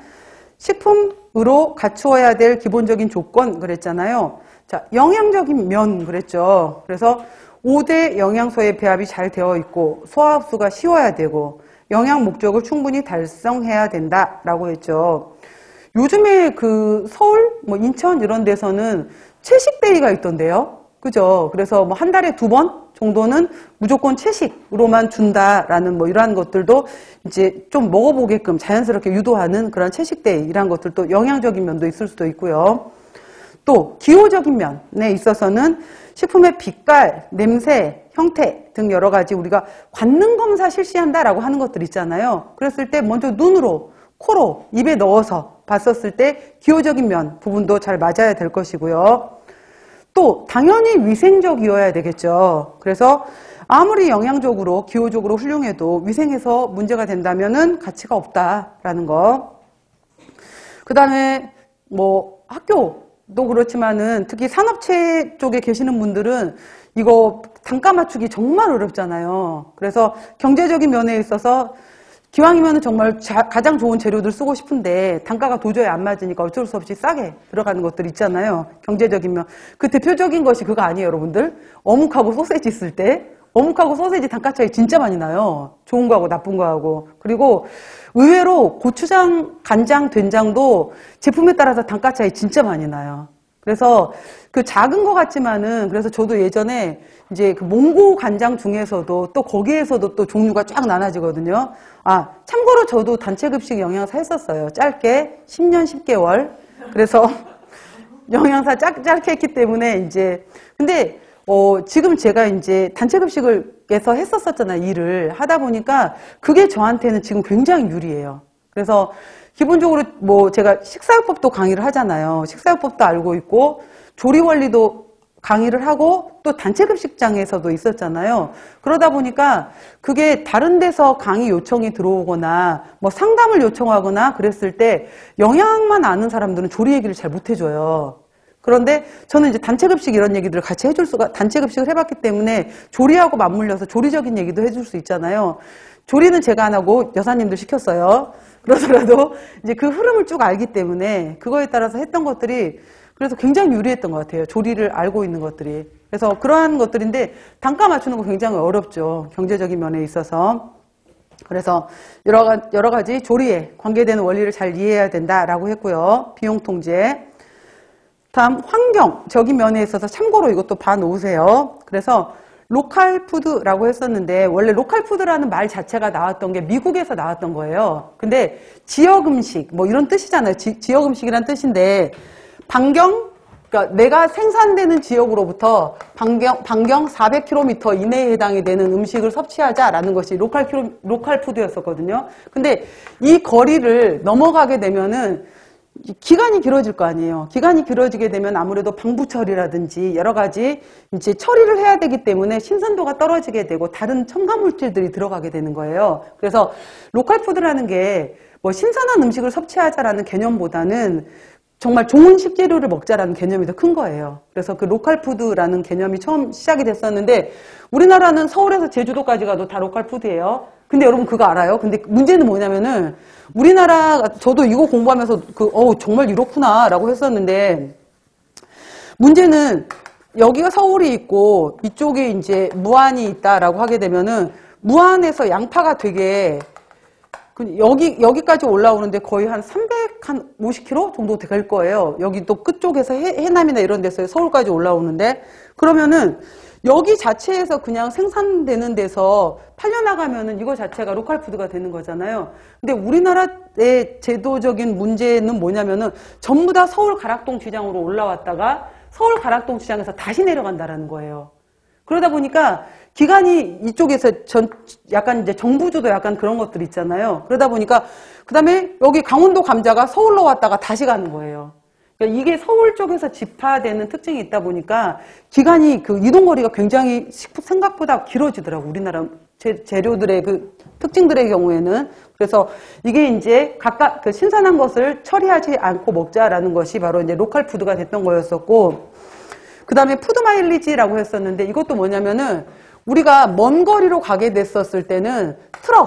식품으로 갖추어야 될 기본적인 조건 그랬잖아요. 자, 영양적인 면 그랬죠. 그래서 오 대 영양소의 배합이 잘 되어 있고 소화 흡수가 쉬워야 되고 영양 목적을 충분히 달성해야 된다라고 했죠. 요즘에 그 서울, 뭐 인천 이런 데서는 채식데이가 있던데요. 그죠? 그래서 뭐 한 달에 두 번 정도는 무조건 채식으로만 준다라는 뭐 이러한 것들도 이제 좀 먹어보게끔 자연스럽게 유도하는 그런 채식데이 이런 것들도 영양적인 면도 있을 수도 있고요. 또 기호적인 면에 있어서는 식품의 빛깔, 냄새, 형태 등 여러 가지 우리가 관능 검사 실시한다라고 하는 것들 있잖아요. 그랬을 때 먼저 눈으로, 코로, 입에 넣어서 봤었을 때 기호적인 면 부분도 잘 맞아야 될 것이고요. 또 당연히 위생적이어야 되겠죠. 그래서 아무리 영양적으로, 기호적으로 훌륭해도 위생에서 문제가 된다면은 가치가 없다라는 거. 그 다음에 뭐 학교 또 그렇지만은 특히 산업체 쪽에 계시는 분들은 이거 단가 맞추기 정말 어렵잖아요. 그래서 경제적인 면에 있어서 기왕이면 정말 자, 가장 좋은 재료들 쓰고 싶은데 단가가 도저히 안 맞으니까 어쩔 수 없이 싸게 들어가는 것들 있잖아요. 경제적인 면. 그 대표적인 것이 그거 아니에요, 여러분들? 어묵하고 소세지 있을 때 어묵하고 소세지 단가 차이 진짜 많이 나요. 좋은 거하고 나쁜 거하고. 그리고 의외로 고추장, 간장, 된장도 제품에 따라서 단가 차이 진짜 많이 나요. 그래서 그 작은 거 같지만은, 그래서 저도 예전에 이제 그 몽고 간장 중에서도 또 거기에서도 또 종류가 쫙 나눠지거든요. 아, 참고로 저도 단체급식 영양사 했었어요. 짧게 십 년 십 개월. 그래서 영양사 짧, 짧게 했기 때문에 이제, 근데 어, 지금 제가 이제 단체급식을 쪽에서 했었었잖아요. 일을 하다 보니까 그게 저한테는 지금 굉장히 유리해요. 그래서 기본적으로 뭐 제가 식사요법도 강의를 하잖아요. 식사요법도 알고 있고 조리 원리도 강의를 하고 또 단체급식장에서도 있었잖아요. 그러다 보니까 그게 다른 데서 강의 요청이 들어오거나 뭐 상담을 요청하거나 그랬을 때 영양만 아는 사람들은 조리 얘기를 잘 못 해줘요. 그런데 저는 이제 단체급식 이런 얘기들을 같이 해줄 수가, 단체급식을 해봤기 때문에 조리하고 맞물려서 조리적인 얘기도 해줄 수 있잖아요. 조리는 제가 안 하고 여사님들 시켰어요. 그러더라도 이제 그 흐름을 쭉 알기 때문에 그거에 따라서 했던 것들이 그래서 굉장히 유리했던 것 같아요. 조리를 알고 있는 것들이. 그래서 그러한 것들인데 단가 맞추는 거 굉장히 어렵죠. 경제적인 면에 있어서. 그래서 여러 가지, 여러 가지 조리에 관계되는 원리를 잘 이해해야 된다라고 했고요. 비용 통제. 다음 환경적인 면에 있어서 참고로 이것도 봐놓으세요. 그래서 로컬 푸드라고 했었는데 원래 로컬 푸드라는 말 자체가 나왔던 게 미국에서 나왔던 거예요. 근데 지역 음식 뭐 이런 뜻이잖아요. 지, 지역 음식이란 뜻인데 반경, 그러니까 내가 생산되는 지역으로부터 반경, 반경 사백 킬로미터 이내에 해당이 되는 음식을 섭취하자라는 것이 로컬, 킬로, 로컬 푸드였었거든요. 근데 이 거리를 넘어가게 되면은 기간이 길어질 거 아니에요. 기간이 길어지게 되면 아무래도 방부 처리라든지 여러 가지 이제 처리를 해야 되기 때문에 신선도가 떨어지게 되고 다른 첨가 물질들이 들어가게 되는 거예요. 그래서 로컬 푸드라는 게 뭐 신선한 음식을 섭취하자라는 개념보다는 정말 좋은 식재료를 먹자라는 개념이 더 큰 거예요. 그래서 그 로컬 푸드라는 개념이 처음 시작이 됐었는데 우리나라는 서울에서 제주도까지 가도 다 로컬 푸드예요. 근데 여러분 그거 알아요? 근데 문제는 뭐냐면은 우리나라, 저도 이거 공부하면서 그, 어우, 정말 이렇구나 라고 했었는데 문제는 여기가 서울이 있고 이쪽에 이제 무안이 있다라고 하게 되면은 무안에서 양파가 되게 여기, 여기까지 올라오는데 거의 한 삼백오십 킬로미터 정도 될 거예요. 여기 또 끝쪽에서 해, 해남이나 이런 데서 서울까지 올라오는데 그러면은 여기 자체에서 그냥 생산되는 데서 팔려나가면은 이거 자체가 로컬 푸드가 되는 거잖아요. 근데 우리나라의 제도적인 문제는 뭐냐면은 전부 다 서울 가락동 시장으로 올라왔다가 서울 가락동 시장에서 다시 내려간다라는 거예요. 그러다 보니까 기간이 이쪽에서 전 약간 이제 정부주도 약간 그런 것들 있잖아요. 그러다 보니까 그 다음에 여기 강원도 감자가 서울로 왔다가 다시 가는 거예요. 그러니까 이게 서울 쪽에서 집화되는 특징이 있다 보니까 기간이 그 이동거리가 굉장히 생각보다 길어지더라고. 우리나라 재, 재료들의 그 특징들의 경우에는. 그래서 이게 이제 각각 그 신선한 것을 처리하지 않고 먹자라는 것이 바로 이제 로컬 푸드가 됐던 거였었고, 그 다음에 푸드 마일리지라고 했었는데 이것도 뭐냐면은 우리가 먼 거리로 가게 됐었을 때는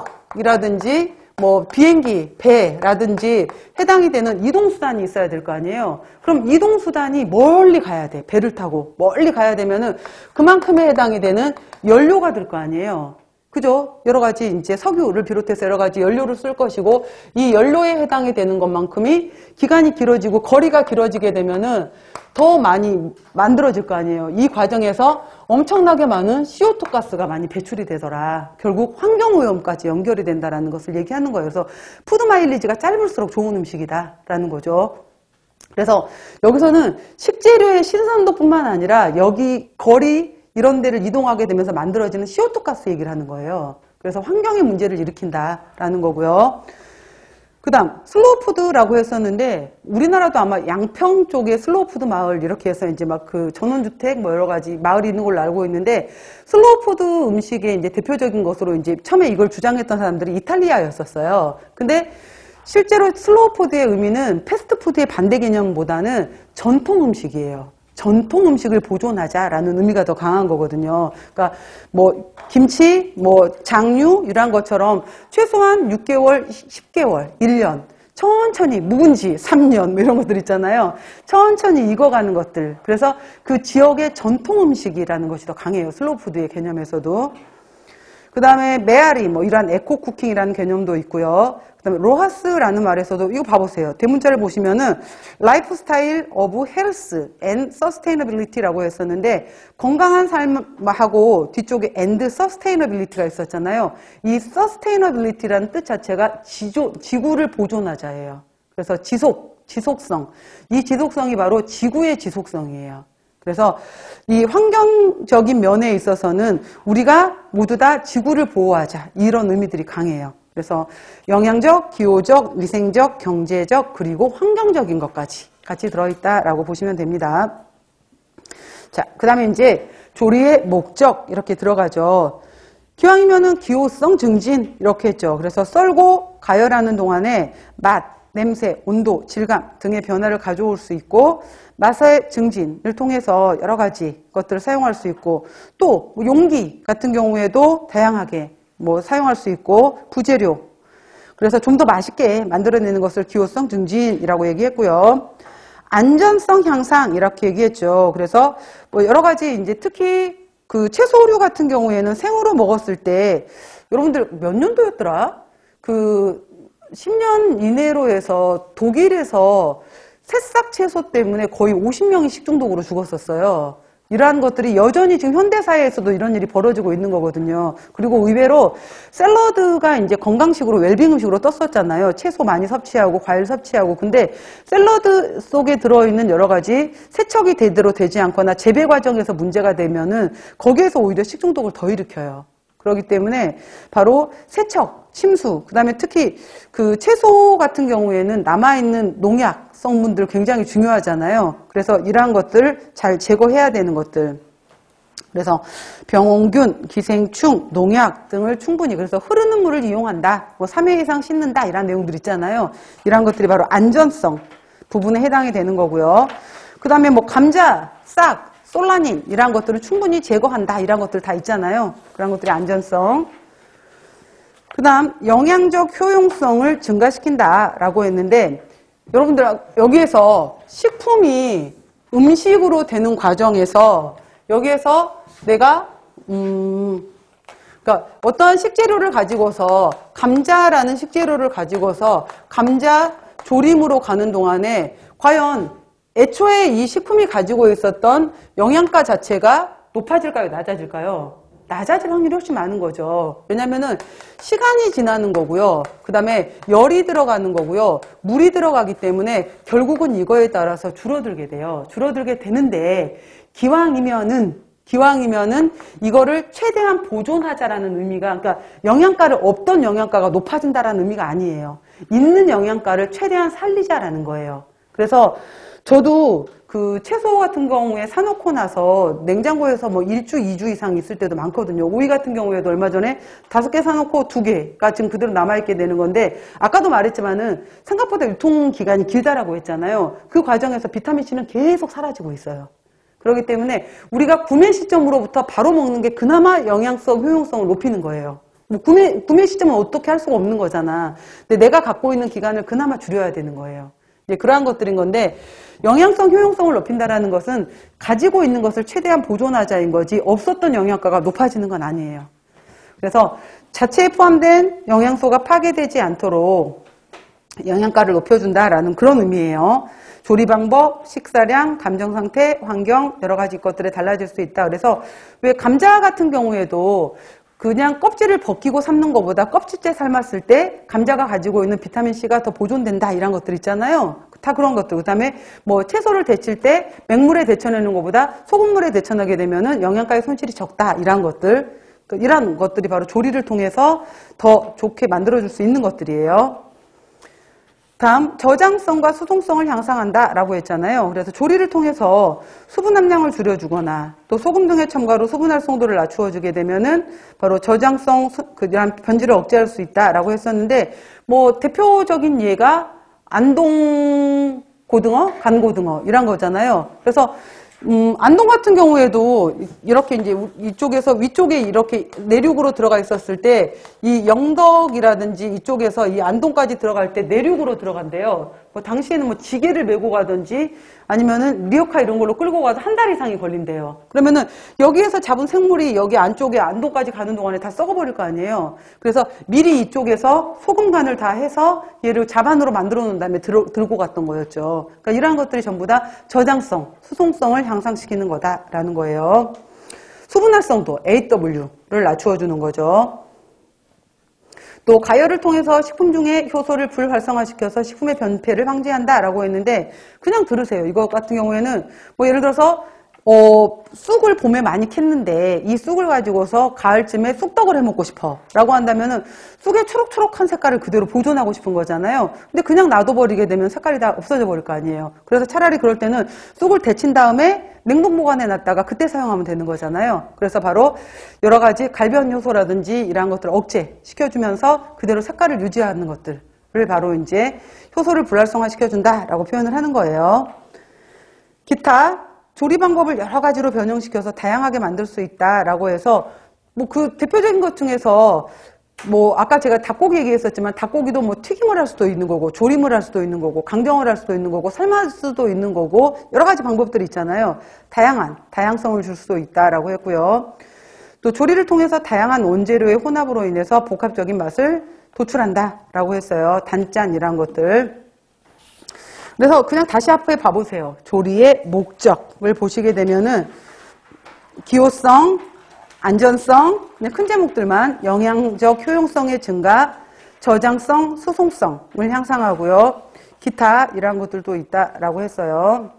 트럭이라든지 뭐 비행기, 배라든지 해당이 되는 이동수단이 있어야 될 거 아니에요. 그럼 이동수단이 멀리 가야 돼. 배를 타고 멀리 가야 되면은 그만큼에 해당이 되는 연료가 들 거 아니에요. 그죠? 여러 가지 이제 석유를 비롯해서 여러 가지 연료를 쓸 것이고 이 연료에 해당이 되는 것만큼이 기간이 길어지고 거리가 길어지게 되면은 더 많이 만들어질 거 아니에요. 이 과정에서 엄청나게 많은 씨오투 가스가 많이 배출이 되더라. 결국 환경오염까지 연결이 된다라는 것을 얘기하는 거예요. 그래서 푸드 마일리지가 짧을수록 좋은 음식이다라는 거죠. 그래서 여기서는 식재료의 신선도뿐만 아니라 여기 거리 이런 데를 이동하게 되면서 만들어지는 씨오투 가스 얘기를 하는 거예요. 그래서 환경의 문제를 일으킨다라는 거고요. 그 다음 슬로우 푸드라고 했었는데 우리나라도 아마 양평 쪽에 슬로우 푸드 마을 이렇게 해서 이제 막 그 전원주택 뭐 여러 가지 마을이 있는 걸로 알고 있는데 슬로우 푸드 음식의 이제 대표적인 것으로 이제 처음에 이걸 주장했던 사람들이 이탈리아였었어요. 근데 실제로 슬로우 푸드의 의미는 패스트푸드의 반대 개념보다는 전통 음식이에요. 전통 음식을 보존하자라는 의미가 더 강한 거거든요. 그러니까 뭐 김치, 뭐 장류 이런 것처럼 최소한 육 개월, 십 개월, 일 년 천천히 묵은지 삼 년 뭐 이런 것들 있잖아요. 천천히 익어가는 것들. 그래서 그 지역의 전통 음식이라는 것이 더 강해요. 슬로우 푸드의 개념에서도. 그 다음에 메아리 뭐 이러한 에코 쿠킹이라는 개념도 있고요. 그 다음에 로하스라는 말에서도 이거 봐보세요. 대문자를 보시면은 라이프스타일 오브 헬스 앤 서스테이너빌리티라고 했었는데 건강한 삶하고 뒤쪽에 앤드 서스테이너빌리티가 있었잖아요. 이 서스테이너빌리티라는 뜻 자체가 지조, 지구를 보존하자예요. 그래서 지속, 지속성. 이 지속성이 바로 지구의 지속성이에요. 그래서 이 환경적인 면에 있어서는 우리가 모두 다 지구를 보호하자 이런 의미들이 강해요. 그래서 영양적, 기호적, 위생적, 경제적 그리고 환경적인 것까지 같이 들어있다라고 보시면 됩니다. 자, 그 다음에 이제 조리의 목적 이렇게 들어가죠. 기왕이면은 기호성 증진 이렇게 했죠. 그래서 썰고 가열하는 동안에 맛, 냄새, 온도, 질감 등의 변화를 가져올 수 있고 맛의 증진을 통해서 여러 가지 것들을 사용할 수 있고 또 용기 같은 경우에도 다양하게 뭐 사용할 수 있고 부재료 그래서 좀 더 맛있게 만들어내는 것을 기호성 증진이라고 얘기했고요. 안전성 향상 이렇게 얘기했죠. 그래서 뭐 여러 가지 이제 특히 그 채소류 같은 경우에는 생으로 먹었을 때 여러분들 몇 년도였더라? 그 십 년 이내로 해서 독일에서 새싹 채소 때문에 거의 오십 명이 식중독으로 죽었었어요. 이러한 것들이 여전히 지금 현대사회에서도 이런 일이 벌어지고 있는 거거든요. 그리고 의외로 샐러드가 이제 건강식으로 웰빙 음식으로 떴었잖아요. 채소 많이 섭취하고 과일 섭취하고. 근데 샐러드 속에 들어있는 여러 가지 세척이 제대로 되지 않거나 재배 과정에서 문제가 되면은 거기에서 오히려 식중독을 더 일으켜요. 그렇기 때문에 바로 세척, 침수, 그 다음에 특히 그 채소 같은 경우에는 남아있는 농약 성분들 굉장히 중요하잖아요. 그래서 이러한 것들 잘 제거해야 되는 것들. 그래서 병원균, 기생충, 농약 등을 충분히 그래서 흐르는 물을 이용한다. 뭐 삼 회 이상 씻는다. 이런 내용들 있잖아요. 이러한 것들이 바로 안전성 부분에 해당이 되는 거고요. 그 다음에 뭐 감자, 싹, 솔라닌 이런 것들을 충분히 제거한다. 이런 것들 다 있잖아요. 그런 것들이 안전성. 그 다음 영양적 효용성을 증가시킨다라고 했는데 여러분들 여기에서 식품이 음식으로 되는 과정에서 여기에서 내가 음 그러니까 어떤 식재료를 가지고서 감자라는 식재료를 가지고서 감자 조림으로 가는 동안에 과연 애초에 이 식품이 가지고 있었던 영양가 자체가 높아질까요? 낮아질까요? 낮아질 확률이 훨씬 많은 거죠. 왜냐면은 시간이 지나는 거고요. 그 다음에 열이 들어가는 거고요. 물이 들어가기 때문에 결국은 이거에 따라서 줄어들게 돼요. 줄어들게 되는데 기왕이면은 기왕이면은 이거를 최대한 보존하자라는 의미가 그러니까 영양가를 없던 영양가가 높아진다라는 의미가 아니에요. 있는 영양가를 최대한 살리자라는 거예요. 그래서 저도 그 채소 같은 경우에 사놓고 나서 냉장고에서 뭐 일 주, 이 주 이상 있을 때도 많거든요. 오이 같은 경우에도 얼마 전에 다섯 개 사놓고 두 개가 지금 그대로 남아있게 되는 건데 아까도 말했지만은 생각보다 유통기간이 길다라고 했잖아요. 그 과정에서 비타민C는 계속 사라지고 있어요. 그렇기 때문에 우리가 구매 시점으로부터 바로 먹는 게 그나마 영양성, 효용성을 높이는 거예요. 뭐 구매, 구매 시점은 어떻게 할 수가 없는 거잖아. 근데 내가 갖고 있는 기간을 그나마 줄여야 되는 거예요. 예, 그러한 것들인 건데 영양성, 효용성을 높인다라는 것은 가지고 있는 것을 최대한 보존하자인 거지 없었던 영양가가 높아지는 건 아니에요. 그래서 자체에 포함된 영양소가 파괴되지 않도록 영양가를 높여준다라는 그런 의미예요. 조리 방법, 식사량, 감정 상태, 환경 여러 가지 것들에 달라질 수 있다. 그래서 왜 감자 같은 경우에도 그냥 껍질을 벗기고 삶는 것보다 껍질째 삶았을 때 감자가 가지고 있는 비타민C가 더 보존된다 이런 것들 있잖아요. 다 그런 것들. 그 다음에 뭐 채소를 데칠 때 맹물에 데쳐내는 것보다 소금물에 데쳐내게 되면은 영양가의 손실이 적다 이런 것들. 이런 것들이 바로 조리를 통해서 더 좋게 만들어줄 수 있는 것들이에요. 다음 저장성과 수동성을 향상한다라고 했잖아요. 그래서 조리를 통해서 수분 함량을 줄여주거나 또 소금 등의 첨가로 수분 활성도를 낮추어주게 되면은 바로 저장성, 그런 변질을 억제할 수 있다라고 했었는데 뭐 대표적인 예가 안동 고등어, 간고등어 이런 거잖아요. 그래서 음, 안동 같은 경우에도 이렇게 이제 이쪽에서 위쪽에 이렇게 내륙으로 들어가 있었을 때 이 영덕이라든지 이쪽에서 이 안동까지 들어갈 때 내륙으로 들어간대요. 뭐 당시에는 뭐 지게를 메고 가든지 아니면은 리어카 이런 걸로 끌고 가도 한 달 이상이 걸린대요. 그러면은 여기에서 잡은 생물이 여기 안쪽에 안동까지 가는 동안에 다 썩어버릴 거 아니에요. 그래서 미리 이쪽에서 소금 간을 다 해서 얘를 자반으로 만들어 놓은 다음에 들어, 들고 갔던 거였죠. 그러니까 이러한 것들이 전부 다 저장성, 수송성을 향상시키는 거다라는 거예요. 수분활성도 에이 더블유를 낮추어주는 거죠. 또 가열을 통해서 식품 중에 효소를 불활성화시켜서 식품의 변폐를 방지한다라고 했는데 그냥 들으세요. 이거 같은 경우에는 뭐 예를 들어서 어, 쑥을 봄에 많이 캤는데 이 쑥을 가지고서 가을쯤에 쑥떡을 해 먹고 싶어 라고 한다면은 쑥의 초록초록한 색깔을 그대로 보존하고 싶은 거잖아요. 근데 그냥 놔둬버리게 되면 색깔이 다 없어져 버릴 거 아니에요. 그래서 차라리 그럴 때는 쑥을 데친 다음에 냉동 보관해 놨다가 그때 사용하면 되는 거잖아요. 그래서 바로 여러 가지 갈변 효소라든지 이러한 것들을 억제시켜주면서 그대로 색깔을 유지하는 것들을 바로 이제 효소를 불활성화 시켜준다라고 표현을 하는 거예요. 기타 조리 방법을 여러 가지로 변형시켜서 다양하게 만들 수 있다라고 해서 뭐 그 대표적인 것 중에서 뭐 아까 제가 닭고기 얘기했었지만 닭고기도 뭐 튀김을 할 수도 있는 거고 조림을 할 수도 있는 거고 강정을 할 수도 있는 거고 삶을 수도 있는 거고 여러 가지 방법들이 있잖아요. 다양한 다양성을 줄 수도 있다라고 했고요. 또 조리를 통해서 다양한 원재료의 혼합으로 인해서 복합적인 맛을 도출한다라고 했어요. 단짠이란 것들. 그래서 그냥 다시 앞에 봐보세요. 조리의 목적을 보시게 되면은 기호성, 안전성, 그냥 큰 제목들만 영양적 효용성의 증가, 저장성, 수송성을 향상하고요. 기타 이런 것들도 있다라고 했어요.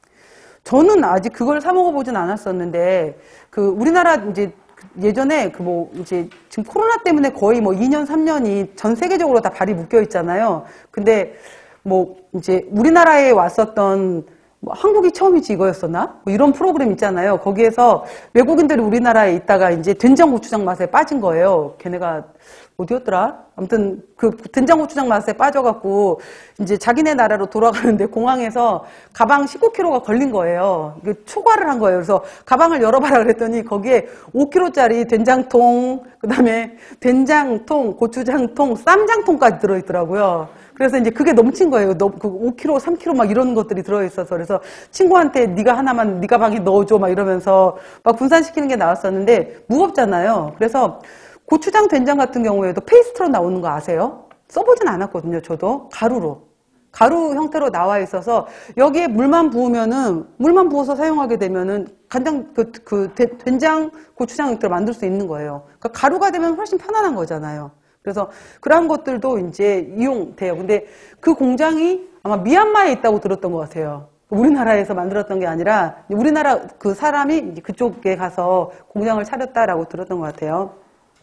저는 아직 그걸 사 먹어보진 않았었는데 그 우리나라 이제 예전에 그 뭐 이제 지금 코로나 때문에 거의 뭐 이 년, 삼 년이 전 세계적으로 다 발이 묶여 있잖아요. 근데 뭐 이제 우리나라에 왔었던 뭐 한국이 처음이지 이거였었나? 뭐 이런 프로그램 있잖아요. 거기에서 외국인들이 우리나라에 있다가 이제 된장고추장 맛에 빠진 거예요. 걔네가 어디였더라? 아무튼 그 된장고추장 맛에 빠져갖고 이제 자기네 나라로 돌아가는데 공항에서 가방 십구 킬로그램가 걸린 거예요. 이게 초과를 한 거예요. 그래서 가방을 열어봐라 그랬더니 거기에 오 킬로그램짜리 된장통, 그 다음에 된장통, 고추장통, 쌈장통까지 들어있더라고요. 그래서 이제 그게 넘친 거예요. 그 오 킬로그램, 삼 킬로그램 막 이런 것들이 들어있어서. 그래서 친구한테 네가 하나만 네 가방에 넣어줘 막 이러면서 막 분산시키는 게 나왔었는데 무겁잖아요. 그래서 고추장 된장 같은 경우에도 페이스트로 나오는 거 아세요? 써보진 않았거든요. 저도 가루로. 가루 형태로 나와 있어서 여기에 물만 부으면은 물만 부어서 사용하게 되면은 간장 그, 그 된장 고추장 형태로 만들 수 있는 거예요. 그러니까 가루가 되면 훨씬 편안한 거잖아요. 그래서 그러한 것들도 이제 이용돼요. 근데 그 공장이 아마 미얀마에 있다고 들었던 것 같아요. 우리나라에서 만들었던 게 아니라 우리나라 그 사람이 그쪽에 가서 공장을 차렸다라고 들었던 것 같아요.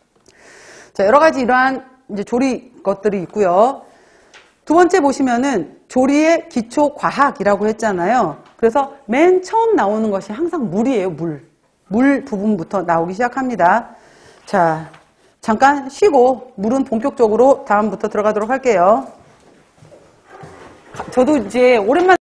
자, 여러 가지 이러한 이제 조리 것들이 있고요. 두 번째 보시면은 조리의 기초 과학이라고 했잖아요. 그래서 맨 처음 나오는 것이 항상 물이에요, 물. 물 부분부터 나오기 시작합니다. 자, 잠깐 쉬고 물은 본격적으로 다음부터 들어가도록 할게요. 저도 이제 오랜만에